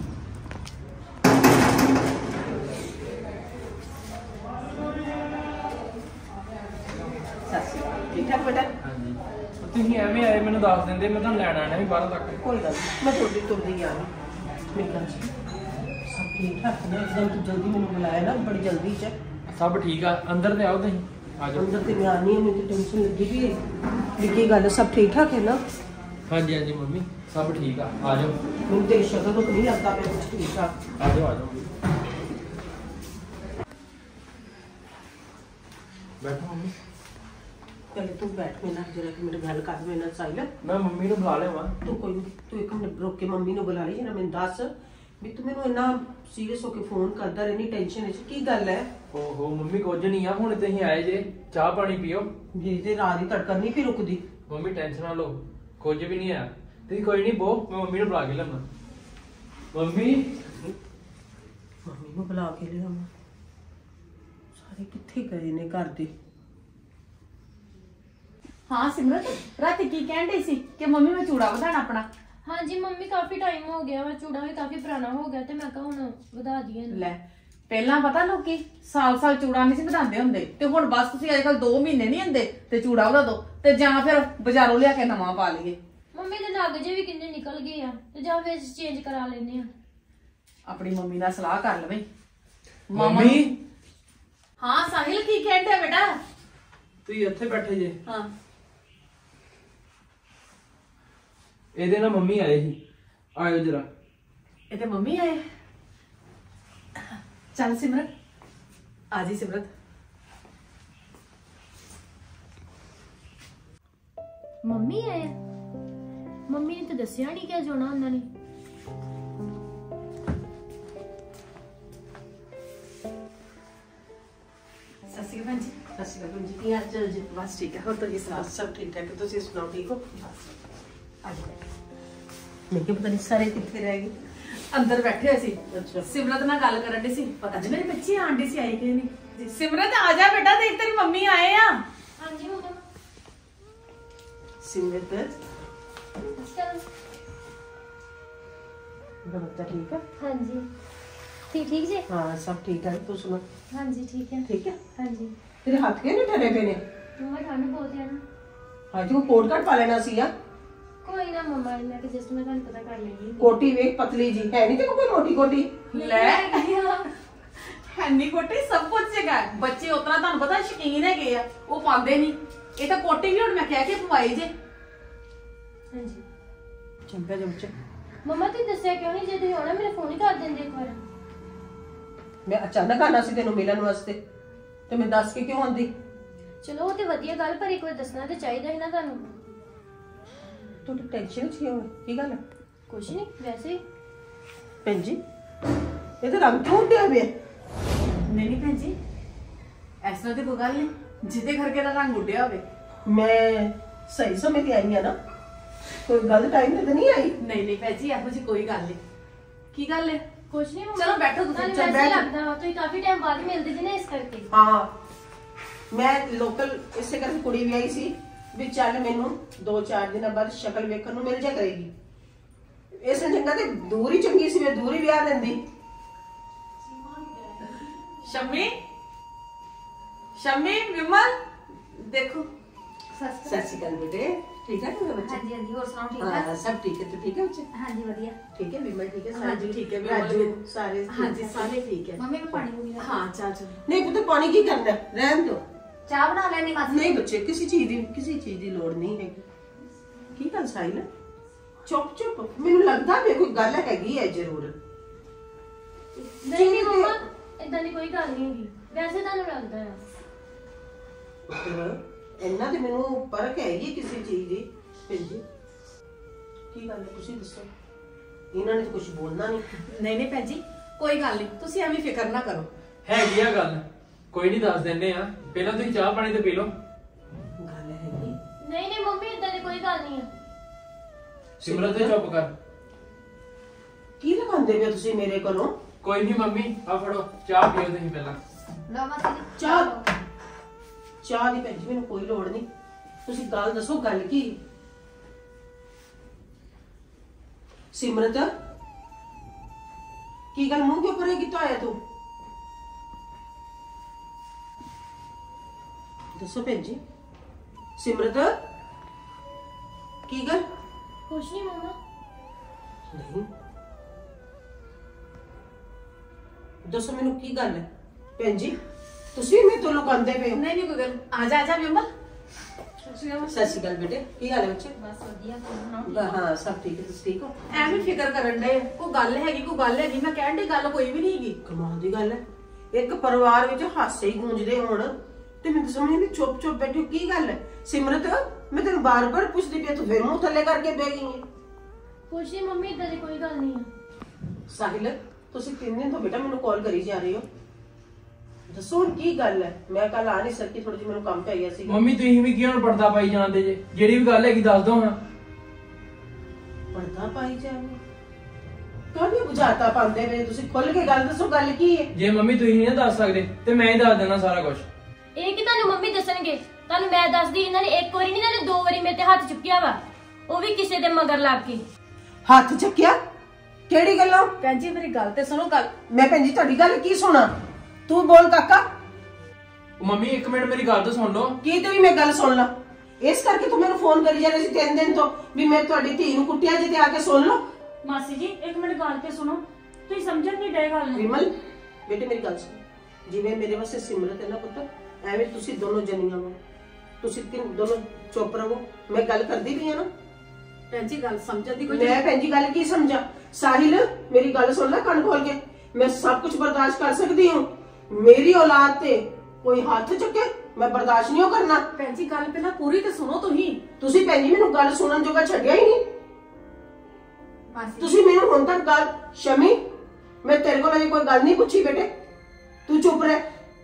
ਠੀਕ ਠਾਕ ਬੇਟਾ? ਤੁਸੀਂ ਐਵੇਂ ਆਏ ਮੈਨੂੰ ਦੱਸ ਦਿੰਦੇ, ਮੈਂ ਤੁਹਾਨੂੰ ਲੈਣ ਆਣਾ ਵੀ ਬਾਹਰ ਤੱਕ। ਕੋਈ ਗੱਲ ਨਹੀਂ, ਮੈਂ ਤੁਰਦੀ ਆ ਰਹੀ। ਮੇਰੀ ਗੱਲ ਸੁਣ, ਸਭ ਠੀਕ ਠਾਕ ਨੇ? ਇੱਕਦਮ ਤੂੰ ਜਲਦੀ ਮੈਨੂੰ ਬੁਲਾਇਆ ਨਾ, ਬੜੀ ਜਲਦੀ ਚ। ਸਭ ਠੀਕ ਆ, ਅੰਦਰ ਤੇ ਆਓ ਤੁਸੀਂ। ਆ ਜਾਓ। ਅੰਦਰ ਤੇ ਮੈਂ ਆਨੀ ਆ, ਮੈਨੂੰ ਟੈਨਸ਼ਨ ਲੱਗੀ ਵੀ ਵੀ ਕੀ ਗੱਲ, ਸਭ ਠੀਕ ਠਾਕ ਹੈ ਨਾ? ਹਾਂਜੀ ਹਾਂਜੀ ਮੰਮੀ ਸਭ ਠੀਕ ਆ, ਆ ਜਾਓ। ਮੈਨੂੰ ਤੇ ਸ਼ਕਲ ਤੋਂ ਨਹੀਂ ਲੱਗਦਾ ਪਿਆ ਕੁਝ ਠੀਕ ਠਾਕ। ਆ ਜਾਓ ਆ ਜਾਓ। ਬੈਠੋ ਮੰਮੀ। ਪਹਿਲੇ ਤੂੰ ਬੈਠ, ਮੇਰੇ ਨਾਲ ਜਰਾ ਕਿ ਮੇਰੇ ਗੱਲ ਕਰ, ਮੇਰੇ ਨਾਲ ਸਾਹਿਲ। ਮੈਂ ਮੰਮੀ ਨੂੰ ਬੁਲਾ ਲਿਆਵਾਂ। ਤੂੰ ਕੋਈ ਨੀ, ਤੂੰ ਇੱਕ ਮਿੰਟ ਰੁਕ ਕੇ ਮੰਮੀ ਨੂੰ ਬੁਲਾ ਲਈ। ਜਰਾ ਮੈਨੂੰ ਦੱਸ ਵੀ ਤੂੰ ਮੈਨੂੰ ਇੰਨਾ ਸੀਰੀਅਸ ਹੋ ਕੇ ਫੋਨ ਕਰਦਾ ਰਹਿਨੀ, ਟੈਨਸ਼ਨ ਵਿੱਚ ਕੀ ਗੱਲ ਹੈ? ਓਹੋ ਮੰਮੀ ਕੁਝ ਨਹੀਂ ਆ, ਹੁਣ ਤੁਸੀਂ ਆਏ ਜੇ, ਚਾਹ ਪਾਣੀ ਪੀਓ। ਜੀ ਤੇ ਰਾਤ ਦੀ ਤੜਕਾ ਨਹੀਂ ਫਿਰ ਰੁਕਦੀ। ਮੰਮੀ ਟੈਨਸ਼ਨ ਨਾ ਲਓ, ਕੁਝ ਵੀ ਨਹੀਂ ਆ। ਤੁਸੀਂ ਕੋਈ ਨਹੀਂ ਬੋ, ਮੈਂ ਮੰਮੀ ਨੂੰ ਬੁਲਾ ਕੇ ਲਿਆਵਾਂ। ਮੰਮੀ ਮੰਮੀ ਨੂੰ ਬੁਲਾ ਕੇ ਲਿਆਵਾਂ? ਸਾਰੇ ਕਿੱਥੇ ਗਏ ਨੇ ਘਰ ਦੇ? ਹਾਂ ਸਿਮਰਤ ਰਾਤੀ ਕੀ ਕਹਿੰਦੇ ਸੀ ਕਿ ਮੰਮੀ ਮੈਂ ਚੂੜਾ ਵਧਾਣਾ ਆਪਣਾ? ਹਾਂਜੀ ਮੰਮੀ ਕਾਫੀ ਟਾਈਮ ਹੋ ਗਿਆ ਵਾ ਚੂੜਾ ਵੀ ਕਾਫੀ ਪੁਰਾਣਾ ਹੋ ਗਿਆ ਤੇ ਮੈਂ ਕਿਹਾ ਹੁਣ ਵਧਾ ਦਈਏ ਲੈ ਪਹਿਲਾਂ ਪਤਾ ਲੋਕੀ ਸਾਲ ਚੂੜਾ ਨਹੀਂ ਸੀ ਵਧਾਉਂਦੇ ਹੁੰਦੇ ਤੇ ਹੁਣ ਬਸ ਤੁਸੀਂ ਅੱਜ ਕੱਲ 2 ਮਹੀਨੇ ਨਹੀਂ ਹੁੰਦੇ ਤੇ ਚੂੜਾ ਵਧਾ ਦੋ ਤੇ ਜਾਂ ਫਿਰ ਬਾਜ਼ਾਰੋਂ ਲਿਆ ਕੇ ਨਵਾਂ ਪਾ ਲਈਏ। ਮੰਮੀ ਦੇ ਨਗ ਜੇ ਵੀ ਕਿੰਨੇ ਨਿਕਲ ਗਏ ਆ ਤੇ ਜਾਂ ਫਿਰ ਚੇਂਜ ਕਰਾ ਲੈਨੇ ਆ। ਆਪਣੀ ਮੰਮੀ ਨਾਲ ਸਲਾਹ ਕਰ ਲਵੇਂ। ਮੰਮੀ ਹਾਂ ਸਾਹਿਲ ਕੀ ਕਹਿੰਦੇ ਬੇਟਾ? ਤੁਸੀਂ ਇੱਥੇ ਬੈਠੇ ਜੇ? ਹਾਂ ਇਹਦੇ ਨਾਲ ਮੰਮੀ ਆਏ ਸੀ, ਆਇਓ ਜਰਾ। ਇਹ ਤੇ ਮੰਮੀ ਆਏ। ਚੱਲ ਸਿਮਰਤ ਆ ਜੀ ਸਿਮਰਤ। ਮੰਮੀ ਆਏ? ਮੰਮੀ ਨੇ ਤਾਂ ਦੱਸਿਆ ਨਹੀਂ ਕਿ ਜਾਣਾ ਉਹਨਾਂ ਨੇ। ਸਤਿ ਸ਼੍ਰੀ ਅਕਾਲ ਜੀ। ਸਤਿ ਸ਼੍ਰੀ ਅਕਾਲ ਜੀ, ਕੀ ਹਾਲ ਚਾਲ ਜੀ? ਬਸ ਠੀਕ ਹੈ, ਹੋਰ ਤੁਸੀਂ ਸੁਣਾਓ? ਸਭ ਠੀਕ ਠਾਕ, ਤੁਸੀਂ ਸੁਣਾਓ ਠੀਕ ਹੋ? ਆ ਜਾਓ। ਮੈਂ ਕਿਹਾ ਪਤਾ ਨਹੀਂ ਸਾਰੇ ਕਿੱਥੇ ਰਹਿ ਗਏ। ਅੰਦਰ ਬੈਠੇ ਹੋਏ ਸੀ। ਅੱਛਾ। ਸਿਮਰਤ ਨਾਲ ਗੱਲ ਕਰਨ ਦੀ ਸੀ, ਪਤਾ ਨਹੀਂ ਮੇਰੇ ਬੱਚੇ ਆਂਡੇ ਸੀ ਆਈ ਕਿ ਨਹੀਂ। ਸਿਮਰਤ ਆ ਜਾ ਬੇਟਾ, ਦੇਖ ਤੇਰੀ ਮੰਮੀ ਆਏ ਆ। ਹਾਂਜੀ ਮੰਮਾ। ਸਿਮਰਤ ਚਲ ਬੱਚਾ ਠੀਕ ਹੈ? ਹਾਂਜੀ ਠੀਕ ਜੀ। ਹਾਂ ਸਭ ਠੀਕ ਹੈ, ਤੂੰ ਸੁਣਾ? ਹਾਂਜੀ ਠੀਕ ਹੈ। ਠੀਕ ਹੈ। ਹਾਂਜੀ ਤੇਰੇ ਹੱਥ ਕਿਉਂ ਨਹੀਂ ਠਰੇ ਪਏ ਨੇ? ਮੰਮਾ ਠੰਡ ਬਹੁਤ ਹੈ ਨਾ। ਹਾਂ ਤੂੰ ਕੋਟ ਕੱਟ ਪਾ ਲੈਣਾ ਸੀ ਆ। ਕੋਈ ਨਾ ਮੰਮਾ ਇਹਨਾਂ ਕਿ ਜਸਟ ਮੈਂ ਤੁਹਾਨੂੰ ਪਤਾ ਕਰ ਲੈਂਦੀ। ਕੋਟੀ ਵੇਖ ਪਤਲੀ ਜੀ ਹੈ ਨਹੀਂ ਤੇ ਕੋਈ ਮੋਟੀ ਕੋਟੀ। ਲੈ ਹੈਨੀ ਕੋਟੀ ਸਭ ਕੁਝ ਹੈਗਾ। ਬੱਚੇ ਉਤਰਾ ਤੁਹਾਨੂੰ ਪਤਾ ਸ਼ਕੀਨ ਹੈਗੇ ਆ, ਉਹ ਪਾਉਂਦੇ ਨਹੀਂ। ਇਹ ਤਾਂ ਕੋਟੀ ਵੀ ਹੁਣ ਮੈਂ ਕਹਿ ਕੇ ਪਵਾਈ ਜੇ। ਹਾਂਜੀ ਚੰਗਾ ਜਮ ਚ ਮੰਮਾ ਤੁਸੀਂ ਦੱਸਿਆ ਕਿਉਂ ਨਹੀਂ? ਜੇ ਤੁਸੀਂ ਆਉਣਾ ਮੇਰਾ ਫੋਨ ਹੀ ਕਰ ਦਿੰਦੇ ਇੱਕ ਵਾਰ। ਮੈਂ ਅਚਾਨਕ ਆਣਾ ਸੀ ਤੈਨੂੰ ਮਿਲਣ ਵਾਸਤੇ ਤੇ ਮੈਂ ਦੱਸ ਕੇ ਕਿਉਂ ਆਂਦੀ? ਚਲੋ ਉਹ ਤੇ ਵਧੀਆ ਗੱਲ, ਪਰ ਇੱਕ ਵਾਰ ਦੱਸਣਾ ਤੇ ਚਾਹੀਦਾ ਸੀ ਨਾ ਤੁਹਾਨੂੰ। ਤੂੰ ਟੈਨਸ਼ਨ ਚ ਕਿਉਂ? ਕੀ ਗੱਲ? ਕੁਛ ਨਹੀਂ ਵੈਸੇ ਹੀ। ਭੈਣ ਜੀ ਇਹ ਤਾਂ ਰੰਗ ਕਿਉਂ ਉੱਡਿਆ ਪਿਆ? ਨਹੀਂ ਭੈਣ ਜੀ, ਇਸ ਤਰ੍ਹਾਂ ਦੀ ਕੋਈ ਗੱਲ ਨਹੀਂ ਜਿਹਦੇ ਕਰਕੇ ਦਾ ਰੰਗ ਉੱਡਿਆ ਹੋਵੇ। ਮੈਂ ਸਹੀ ਸਮੇਂ ਤੇ ਆਈ ਆ ਨਾ, ਕੋਈ ਗੱਲ ਟਾਈਮ ਤੇ ਤਾਂ ਨਹੀਂ ਆਈ? ਨਹੀਂ ਭੈਣ ਜੀ, ਇਹੋ ਜਿਹੀ ਕੋਈ ਗੱਲ ਨਹੀਂ। ਕੀ ਗੱਲ ਹੈ? ਕੁਛ ਨਹੀਂ ਮੰਮਾ। ਚਲੋ ਬੈਠੋ ਤੁਸੀਂ। ਤੁਹਾਨੂੰ ਚੱਲ ਵੈਸੇ ਬੈਠ। ਲੱਗਦਾ ਵਾ ਤੁਸੀਂ ਕਾਫੀ ਟਾਈਮ ਬਾਅਦ ਮਿਲਦੇ ਜੀ ਨਾ, ਇਸ ਕਰਕੇ। ਹਾਂ ਮੈਂ ਲੋਕਲ ਇਸੇ ਕਰਕੇ ਕੁੜੀ ਵੀ ਆਈ ਸੀ ਵੀ ਚੱਲ ਮੈਨੂੰ 2-4 ਦਿਨਾਂ ਬਾਅਦ ਸ਼ਕਲ ਵੇਖਣ ਨੂੰ ਮਿਲ ਜਾ ਕਰੇਗੀ। ਇਸ ਚੰਗਾ ਤੇ ਦੂਰ ਹੀ ਚੰਗੀ ਸੀ, ਮੈਂ ਦੂਰ ਹੀ ਵਿਆਹ ਲੈਂਦੀ। ਸ਼ਮੀ ਵਿਮਲ ਦੇਖੋ। ਸਤਿ ਸ਼੍ਰੀ ਅਕਾਲ ਬੇਟੇ, ਠੀਕ ਹੈ ਤੂੰ ਬੱਚੇ? ਹਾਂਜੀ ਹਾਂਜੀ, ਹੋਰ ਸੁਣਾਓ ਠੀਕ ਹਾਂ ਠਾਕ? ਸਭ ਠੀਕ ਹੈ, ਤੂੰ ਠੀਕ ਹੈ ਬੱਚੇ? ਹਾਂਜੀ ਵਧੀਆ। ਠੀਕ ਹੈ ਵਿਮਲ ਠੀਕ ਹੈ? ਹਾਂਜੀ, ਠੀਕ ਹੈ, ਵਿਮਲ ਰਾਜੂ ਵੀ। ਸਾਰੇ ਠੀਕ ਹਾਂਜੀ ਹੈ? ਸਾਰੇ ਠੀਕ ਹੈ। ਮੰਮੀ ਨੂੰ ਪਾਣੀ ਪੂਣੀ ਲੈ ਹਾਂ ਚਾਹ ਨਹੀਂ ਪੁੱਤ ਪਾਣੀ ਕੀ ਕਰਨਾ, ਰਹਿਣ ਦੋ। ਚਾਹ ਬਣਾ ਲੈਣੀ ਮਾਸੀ। ਨਹੀਂ ਬੱਚੇ ਕਿਸੇ ਚੀਜ਼ ਦੀ ਲੋੜ ਨਹੀਂ ਹੈਗੀ। ਕੀ ਗੱਲ ਸਾਹਿਲ? ਚੁੱਪ ਮੈਨੂੰ ਲੱਗਦਾ ਵੀ ਕੋਈ ਗੱਲ ਹੈਗੀ ਹੈ ਜ਼ਰੂਰ। ਨਹੀਂ ਮੰਮਾ ਇਦਾਂ ਦੀ ਕੋਈ ਗੱਲ ਨਹੀਂ ਹੈਗੀ, ਵੈਸੇ ਤੁਹਾਨੂੰ ਲੱਗਦਾ ਆ। ਇੰਨਾ ਤੇ ਮੈਨੂੰ ਪਰਖ ਹੈਗੀ ਕਿਸੇ ਚੀਜ਼ ਦੀ। ਭੈਣ ਜੀ ਕੀ ਗੱਲ ਹੈ ਤੁਸੀਂ ਦੱਸੋ? ਇਹਨਾਂ ਨੇ ਤਾਂ ਕੁਝ ਬੋਲਣਾ ਨਹੀਂ। ਨਹੀਂ ਭੈਣ ਜੀ, ਕੋਈ ਗੱਲ ਨਹੀਂ, ਤੁਸੀਂ ਐਵੇਂ ਫਿਕਰ ਨਾ ਕਰੋ। ਹੈਗੀ ਆ ਗੱਲ, ਕੋਈ ਨਹੀਂ ਦੱਸ ਦਿੰਦੇ ਆ। ਪਹਿਲਾਂ ਤੁਸੀਂ ਚਾਹ ਪਾਣੀ ਤੇ ਪੀ ਲਓ। ਗੱਲ ਹੈਗੀ। ਨਹੀਂ ਮੰਮੀ ਇਦਾਂ ਦੀ ਕੋਈ ਗੱਲ ਨਹੀਂ ਆ। ਸਿਮਰਤ ਤੇ ਚੁੱਪ ਕਰ। ਕੀ ਲਗਾਉਂਦੇ ਪਏ ਤੁਸੀਂ ਮੇਰੇ ਕੋਲੋਂ? ਕੋਈ ਨਹੀਂ ਮੰਮੀ, ਆ ਫੜੋ ਚਾਹ ਪੀਓ ਤੁਸੀਂ ਪਹਿਲਾਂ। ਲਓ ਮਾਸੀ ਜੀ ਚਾਹ ਦੀ ਭੈਣ ਜੀ ਮੈਨੂੰ ਕੋਈ ਲੋੜ ਨਹੀਂ। ਤੁਸੀਂ ਗੱਲ ਦੱਸੋ, ਗੱਲ ਕੀ? ਸਿਮਰਤ ਕੀ ਗੱਲ ਮੂੰਹ ਕਿਉਂ ਪਰੇ ਕੀਤਾ ਹੋਇਆ ਤੂੰ? ਦੱਸੋ ਭੈਣ ਜੀ। ਸਿਮਰਤ ਕੀ ਗੱਲ? ਕੁਛ ਨਹੀਂ ਮੰਮਾ। ਨਹੀਂ ਦੱਸੋ ਮੈਨੂੰ ਕੀ ਗੱਲ ਹੈ? ਭੈਣ ਜੀ ਤੁਸੀਂ ਮੇਰੇ ਤੋਂ ਲੁਕਾਉਂਦੇ ਪਏ ਹੋ। ਨਹੀਂ ਕੋਈ ਗੱਲ। ਆ ਜਾ ਵਿਮਲ। ਸਤਿ ਸ਼੍ਰੀ ਅਕਾਲ ਬੇਟੇ, ਕੀ ਹਾਲ ਹੈ ਬੱਚੇ? ਬਸ ਵਧੀਆ, ਤੁਸੀਂ ਸੁਣਾਓ? ਹਾਂ ਸਭ ਠੀਕ ਹੈ, ਤੁਸੀਂ ਠੀਕ ਹੋ? ਐਵੇਂ ਫਿਕਰ ਕਰਨ ਦੇ। ਕੋਈ ਗੱਲ ਹੈਗੀ, ਮੈਂ ਕਹਿਣ ਦੀ ਗੱਲ ਕੋਈ ਵੀ ਨਹੀਂ ਹੈਗੀ। ਕਮਾਲ ਦੀ ਗੱਲ ਹੈ, ਇੱਕ ਪਰਿਵਾਰ ਵਿੱਚ ਹਾਸੇ ਹੀ ਗੂੰਜਦੇ ਹੋਣ ਤੇ ਮੈਨੂੰ ਸਮਝ ਨਹੀਂ। ਚੁੱਪ ਬੈਠੇ ਹੋ, ਕੀ ਗੱਲ ਹੈ? ਸਿਮਰਤ ਮੈਂ ਤੈਨੂੰ ਬਾਰ-ਬਾਰ ਪੁੱਛਦੀ ਪਈ, ਤੂੰ ਫਿਰ ਮੂੰਹ ਥੱਲੇ ਕਰਕੇ ਬਹਿ ਗਈ ਹੈ। ਕੁਛ ਨਹੀਂ ਮੰਮੀ ਇਦਾਂ ਦੀ ਕੋਈ ਗੱਲ ਨਹੀਂ ਆ। ਸਾਹਿਲ ਤੁਸੀਂ 3 ਦਿਨ ਤੋਂ ਬੇਟਾ ਮੈਨੂੰ ਕਾਲ ਕਰੀ ਜਾ ਰਹੇ ਹੋ, ਦੱਸੋ ਹੁਣ ਕੀ ਗੱਲ ਹੈ? ਮੈਂ ਕੱਲ ਆ ਨਹੀਂ ਸਕੀ, ਥੋੜੀ ਜਿਹੀ ਮੈਨੂੰ ਕੰਮ ਪੈ ਗਿਆ ਸੀ। ਮੰਮੀ ਤੁਸੀਂ ਵੀ ਕਿਉਂ ਪਰਦਾ ਪਾਈ ਜਾਂਦੇ ਜੇ? ਜਿਹੜੀ ਵੀ ਗੱਲ ਹੈਗੀ ਦੱਸ ਦੋ ਹੁਣ। ਪਰਦਾ ਪਾਈ ਜਾਵੇ? ਕਾਹਦੀ ਬੁਝਾਤਾ ਪਾਉਂਦੇ ਵੇ ਤੁਸੀਂ? ਖੁੱਲ ਕੇ ਗੱਲ ਦੱਸੋ, ਗੱਲ ਕੀ ਹੈ? ਜੇ ਮੰਮੀ ਤੁਸੀਂ ਨਹੀਂ ਦੱਸ ਸਕਦੇ ਤੇ ਮੈਂ ਹੀ ਦੱਸ ਦੇਣਾ ਸਾਰਾ ਕੁਝ। ਇਹ ਕਿ ਤੁਹਾਨੂੰ ਮੰਮੀ ਦੱਸਣਗੇ? ਤੁਹਾਨੂੰ ਮੈਂ ਦੱਸਦੀ, ਇਹਨਾਂ ਨੇ ਇੱਕ ਵਾਰੀ ਨਹੀਂ, ਇਹਨਾਂ ਨੇ 2 ਵਾਰੀ ਮੇਰੇ ਤੇ ਹੱਥ ਚੁੱਕਿਆ ਵਾ, ਉਹ ਵੀ ਕਿਸੇ ਦੇ ਮਗਰ ਲੱਗ ਕੇ। ਹੱਥ ਚੱਕਿਆ? ਕਿਹੜੀ ਗੱਲੋਂ? ਭੈਣ ਜੀ ਮੇਰੀ ਗੱਲ ਤੇ ਸੁਣੋ। ਗੱਲ ਮੈਂ ਭੈਣ ਜੀ ਤੁਹਾਡੀ ਗੱਲ ਕੀ ਸੁਣਾ? ਤੂੰ ਬੋਲ ਕਾਕਾ। ਮੰਮੀ 1 ਮਿੰਟ ਮੇਰੀ ਗੱਲ ਤਾਂ ਸੁਣ ਲਓ। ਕੀ ਤੇਰੀ ਮੈਂ ਗੱਲ ਸੁਣ ਲਾ? ਇਸ ਕਰਕੇ ਤੂੰ ਮੈਨੂੰ ਫੋਨ ਕਰੀ ਜਾ ਰਹੀ ਸੀ 3 ਦਿਨ ਤੋਂ ਵੀ ਮੈਂ ਤੁਹਾਡੀ ਧੀ ਨੂੰ ਕੁੱਟਿਆ ਜੀ, ਤੇ ਆ ਕੇ ਸੁਣ ਲਓ। ਮਾਸੀ ਜੀ 1 ਮਿੰਟ ਗੱਲ ਤੇ ਸੁਣੋ, ਤੁਸੀਂ ਸਮਝਣ ਨਹੀਂ ਡਏ ਗੱਲ ਨੂੰ। ਵਿਮਲ ਬੇਟੇ ਮੇਰੀ ਗੱਲ ਸੁਣ, ਜਿਵੇਂ ਮੇਰੇ ਵਾਸਤੇ ਸਿਮਰਤ ਹੈ ਨਾ ਪੁੱਤ, ਐਵੇਂ ਤੁਸੀਂ ਦੋਨੋਂ ਜਨੀਆਂ ਹੋ, ਤੁਸੀਂ ਦੋਨੋਂ ਚੁੱਪ ਰਹੋ। ਮੈਂ ਗੱਲ ਕਰਦੀ ਪਈ ਆ ਨਾ। ਭੈਣ ਜੀ ਗੱਲ ਸਮਝਣ ਦੀ ਕੋਈ ਮੈਂ ਭੈਣ ਜੀ ਗੱਲ ਕੀ ਸਮਝਾ? ਸਾਹਿਲ ਮੇਰੀ ਗੱਲ ਸੁਣ ਲੈ ਕੰਨ ਖੋਲ ਕੇ, ਮੈਂ ਸਭ ਕੁਝ ਬਰਦਾਸ਼ਤ ਕਰ ਸਕਦੀ ਹੂੰ, ਮੇਰੀ ਔਲਾਦ ਤੇ ਕੋਈ ਹੱਥ ਚੁੱਕੇ ਮੈਂ ਬਰਦਾਸ਼ਤ ਨਹੀਂ ਕਰਨਾ। ਭੈਣ ਜੀ ਗੱਲ ਪਹਿਲਾਂ ਪੂਰੀ ਤੇ ਸੁਣੋ। ਤੁਸੀਂ ਭੈਣ ਜੀ ਮੈਨੂੰ ਗੱਲ ਸੁਣਨ ਜੋਗਾ ਛੱਡਿਆ ਹੀ ਨਹੀਂ। ਤੁਸੀਂ ਮੈਨੂੰ ਹੁਣ ਤੱਕ ਗੱਲ ਸ਼ਮੀ, ਮੈਂ ਤੇਰੇ ਕੋਲ ਅਜੇ ਕੋਈ ਗੱਲ ਨਹੀਂ ਪੁੱਛੀ ਬੇਟੇ, ਤੂੰ ਚੁੱਪ ਰਹਿ।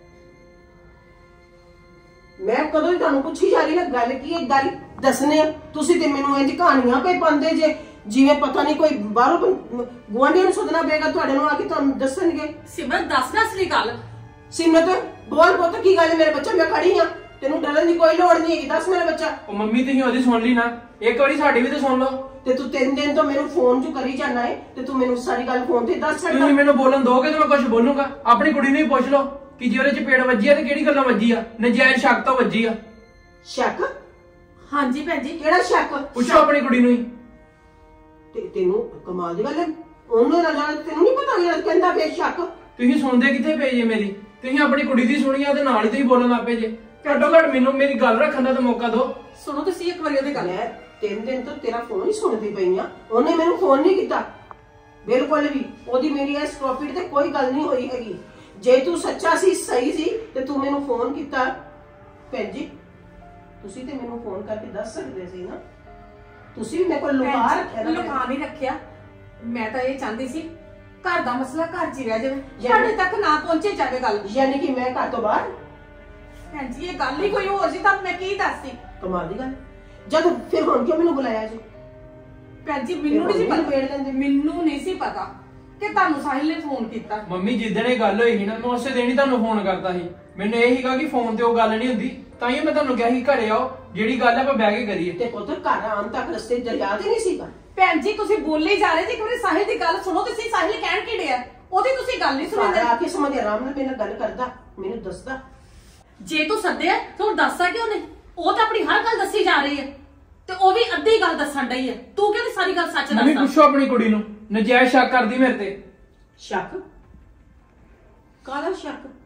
ਮੈਂ ਕਦੋਂ ਹੀ ਤੁਹਾਨੂੰ ਪੁੱਛੀ ਜਾ ਰਹੀ ਨਾ ਗੱਲ ਕੀ ਹੈ, ਗੱਲ ਦੱਸਨੇ ਆ। ਤੁਸੀਂ ਤੇ ਮੈਨੂੰ ਇੰਜ ਕਹਾਣੀਆਂ ਪੇ ਪਾਉਂਦੇ ਜੇ, ਜਿਵੇਂ ਪਤਾ ਨਹੀਂ ਕੋਈ ਬਾਹਰੋਂ ਗੁਆਂਢੀਆਂ ਨੂੰ ਸੱਦਣਾ ਪਏਗਾ ਤੁਹਾਡੇ ਨੂੰ ਆ ਕੇ ਤੁਹਾਨੂੰ ਦੱਸਣਗੇ। ਸਿਮਰਨ ਦੱਸ ਨਾ ਅਸਲੀ ਗੱਲ। ਸਿਮਰਤ ਬੋਲ ਪੁੱਤ ਕੀ ਗੱਲ ਹੈ? ਮੇਰੇ ਬੱਚਾ ਮੈਂ ਖੜੀ ਆ, ਤੈਨੂੰ ਡਰਨ ਦੀ ਕੋਈ ਲੋੜ ਨਹੀਂ ਹੈਗੀ। ਦੱਸ ਮੇਰਾ ਬੱਚਾ। ਉਹ ਮੰਮੀ ਤੁਸੀਂ ਉਹਦੀ ਸੁਣ ਲਈ ਨਾ, ਇੱਕ ਵਾਰੀ ਸਾਡੀ ਵੀ ਤਾਂ ਸੁਣ ਲਓ। ਤੇ ਤੂੰ 3 ਦਿਨ ਤੋਂ ਮੈਨੂੰ ਫੋਨ ਜੋ ਕਰੀ ਜਾਣਾ ਹੈ, ਤੇ ਤੂੰ ਮੈਨੂੰ ਸਾਰੀ ਗੱਲ ਫੋਨ ਤੇ ਦੱਸ ਸਕਦਾ। ਤੁਸੀਂ ਮੈਨੂੰ ਬੋਲਣ ਦੋਗੇ ਤੇ ਮੈਂ ਕੁਝ ਬੋਲੂੰਗਾ। ਆਪਣੀ ਕੁੜੀ ਨੂੰ ਹੀ ਪੁੱਛ ਲਓ ਕਿ ਜੇ ਉਹਦੇ ਚਪੇੜ ਵੱਜੀ ਆ ਤੇ ਕਿਹੜੀ ਗੱਲਾਂ ਵੱਜੀ ਆ, ਨਜਾਇਜ਼ ਸ਼ੱਕ ਤੋਂ ਵੱਜੀ ਆ। ਸ਼ੱਕ? ਹਾਂਜੀ ਭੈਣ ਜੀ। ਕਿਹੜਾ ਸ਼ੱਕ? ਪੁੱਛੋ ਆਪਣੀ ਕੁੜੀ ਨੂੰ ਹੀ। ਤੇ ਤੈਨੂੰ ਕਮਾਲ ਦੀ ਗੱਲ ਹੈ, ਉਹਨੂੰ ਨਾ ਜਾਣ ਤੈਨੂੰ ਨਹੀਂ ਪਤਾ ਯਾਰ ਕਹਿੰਦਾ ਬੇਸ਼ੱਕ। ਤੁਸੀਂ ਸੁਣਦੇ ਕਿੱਥੇ ਪਏ ਜੇ ਮੇਰੀ? ਤੁਸੀਂ ਆਪਣੀ ਕੁੜੀ ਦੀ ਸੁਣੀ ਆ ਤੇ ਨਾਲ ਹੀ ਤੁਸੀਂ ਬੋਲਣ ਲੱਗ ਪਏ ਜੇ। ਘੱਟੋ ਘੱਟ ਮੈਨੂੰ ਮੇਰੀ ਗੱਲ ਰੱਖਣ ਦਾ ਤਾਂ ਮੌਕਾ ਦਿਓ। ਸੁਣੋ ਤੁਸੀਂ ਇੱਕ ਵਾਰੀ ਉਹਦੀ ਗੱਲ। ਮੈਂ 3 ਦਿਨ ਤੋਂ ਤੇਰਾ ਫੋਨ ਹੀ ਸੁਣਦੀ ਪਈ ਆ, ਉਹਨੇ ਮੈਨੂੰ ਫੋਨ ਨਹੀਂ ਕੀਤਾ ਬਿਲਕੁਲ ਵੀ। ਉਹਦੀ ਮੇਰੀ ਇਸ ਪ੍ਰੋਫਿਟ ਤੇ ਕੋਈ ਗੱਲ ਨਹੀਂ ਹੋਈ ਹੈਗੀ। ਜੇ ਤੂੰ ਸੱਚਾ ਸੀ, ਸਹੀ ਸੀ, ਤੇ ਤੂੰ ਮੈਨੂੰ ਫੋਨ ਕੀਤਾ। ਭੈਣ ਜੀ ਤੁਸੀਂ ਤੇ ਮੈਨੂੰ ਫੋਨ ਕਰਕੇ ਦੱਸ ਸਕਦੇ ਸੀ ਨਾ। ਤੁਸੀਂ ਵੀ ਮੇਰੇ ਕੋਲ ਲੁਕਾ ਰੱਖਿਆ ਨਾ। ਲੁਕਾ ਨਹੀਂ ਰੱਖਿਆ, ਮੈਂ ਤਾਂ ਇਹ ਚਾਹੁੰਦੀ ਸੀ ਘਰ ਦਾ ਮਸਲਾ ਘਰ 'ਚ ਹੀ ਰਹਿ ਜਾਵੇ, ਸਾਡੇ ਤੱਕ ਨਾ ਪਹੁੰਚੇ ਜਾਵੇ ਗੱਲ। ਯਾਨੀ ਕਿ ਮੈਂ ਘਰ ਤੋਂ ਬਾਹਰ? ਭੈਣ ਜੀ ਇਹ ਗੱਲ ਹੀ ਕੋਈ ਹੋਰ ਸੀ, ਤੁਹਾਨੂੰ ਮੈਂ ਕੀ ਦੱਸਦੀ। ਕਮਾਲ ਦੀ ਗੱਲ। ਜਦ ਫਿਰ ਹੁਣ ਕਿਉਂ ਮੈਨੂੰ ਬੁਲਾਇਆ ਜੀ? ਭੈਣ ਜੀ ਮੈਨੂੰ ਨਹੀਂ ਸੀ ਪਤਾ, ਮੈਨੂੰ ਨਹੀਂ ਸੀ ਪਤਾ ਕਿ ਤੁਹਾਨੂੰ ਸਾਹਿਲ ਨੇ ਫੋਨ ਕੀਤਾ। ਮੰਮੀ ਜਿੱਦਣ ਇਹ ਗੱਲ ਹੋਈ ਸੀ ਨਾ, ਮੈਂ ਉਸੇ ਦਿਨ ਹੀ ਤੁਹਾਨੂੰ ਫੋਨ ਕਰਤਾ ਸੀ। ਮੈਨੂੰ ਇਹ ਸੀਗਾ ਕਿ ਫੋਨ ਤੇ ਉਹ ਗੱਲ ਨਹੀਂ ਹੁੰਦੀ, ਤਾਂ ਹੀ ਮੈਂ ਤੁਹਾਨੂੰ ਕਿਹਾ ਸੀ ਘਰੇ ਆਓ, ਜਿਹੜੀ ਗੱਲ ਆਪਾਂ ਬਹਿ ਕੇ ਕਰੀਏ। ਤੇ ਪੁੱਤ ਘਰ ਆਉਣ ਤੱਕ ਰਸਤੇ ਦਰਿਆ ਤੇ ਨਹੀਂ ਸੀਗਾ। ਭੈਣ ਜੀ ਤੁਸੀਂ ਬੋਲੇ ਜਾ ਰਹੇ ਜੀ, ਇੱਕ ਵਾਰੀ ਸਾਹਿਲ ਦੀ ਗੱਲ ਸੁਣੋ। ਤੁਸੀਂ ਸਾਹਿਲ ਕਹਿਣ ਕੀ ਡਿਆ, ਉਹਦੀ ਤੁਸੀਂ ਗੱਲ ਨਹੀਂ ਸੁਣਦੇ। ਆ ਕੇ ਸਮਝ ਆਰਾਮ ਨਾਲ ਮੇਰੇ ਨਾਲ ਗੱਲ ਕਰਦਾ, ਮੈਨੂੰ ਦੱਸਦਾ। ਜੇ ਤੂੰ ਸੱਦਿਆ ਤੂੰ ਦੱਸਦਾ ਕਿਉਂ ਨਹੀਂ? ਉਹ ਤਾਂ ਆਪਣੀ ਹਰ ਗੱਲ ਦੱਸੀ ਜਾ ਰਹੀ ਹੈ, ਤੇ ਉਹ ਵੀ ਅੱਧੀ ਗੱਲ ਦੱਸਣ ਡਈ ਹੈ। ਤੂੰ ਕਹਿੰਦੀ ਸਾਰੀ ਗੱਲ ਸੱਚ ਮੰਮੀ ਦੱਸਦਾ। ਪੁੱਛੋ ਆਪਣੀ ਕੁੜੀ ਨੂੰ, ਨਜਾਇਜ਼ ਸ਼ੱਕ ਕਰਦੀ ਮੇਰੇ ਤੇ। ਸ਼ੱਕ? ਕਾਹਦਾ ਸ਼ੱਕ?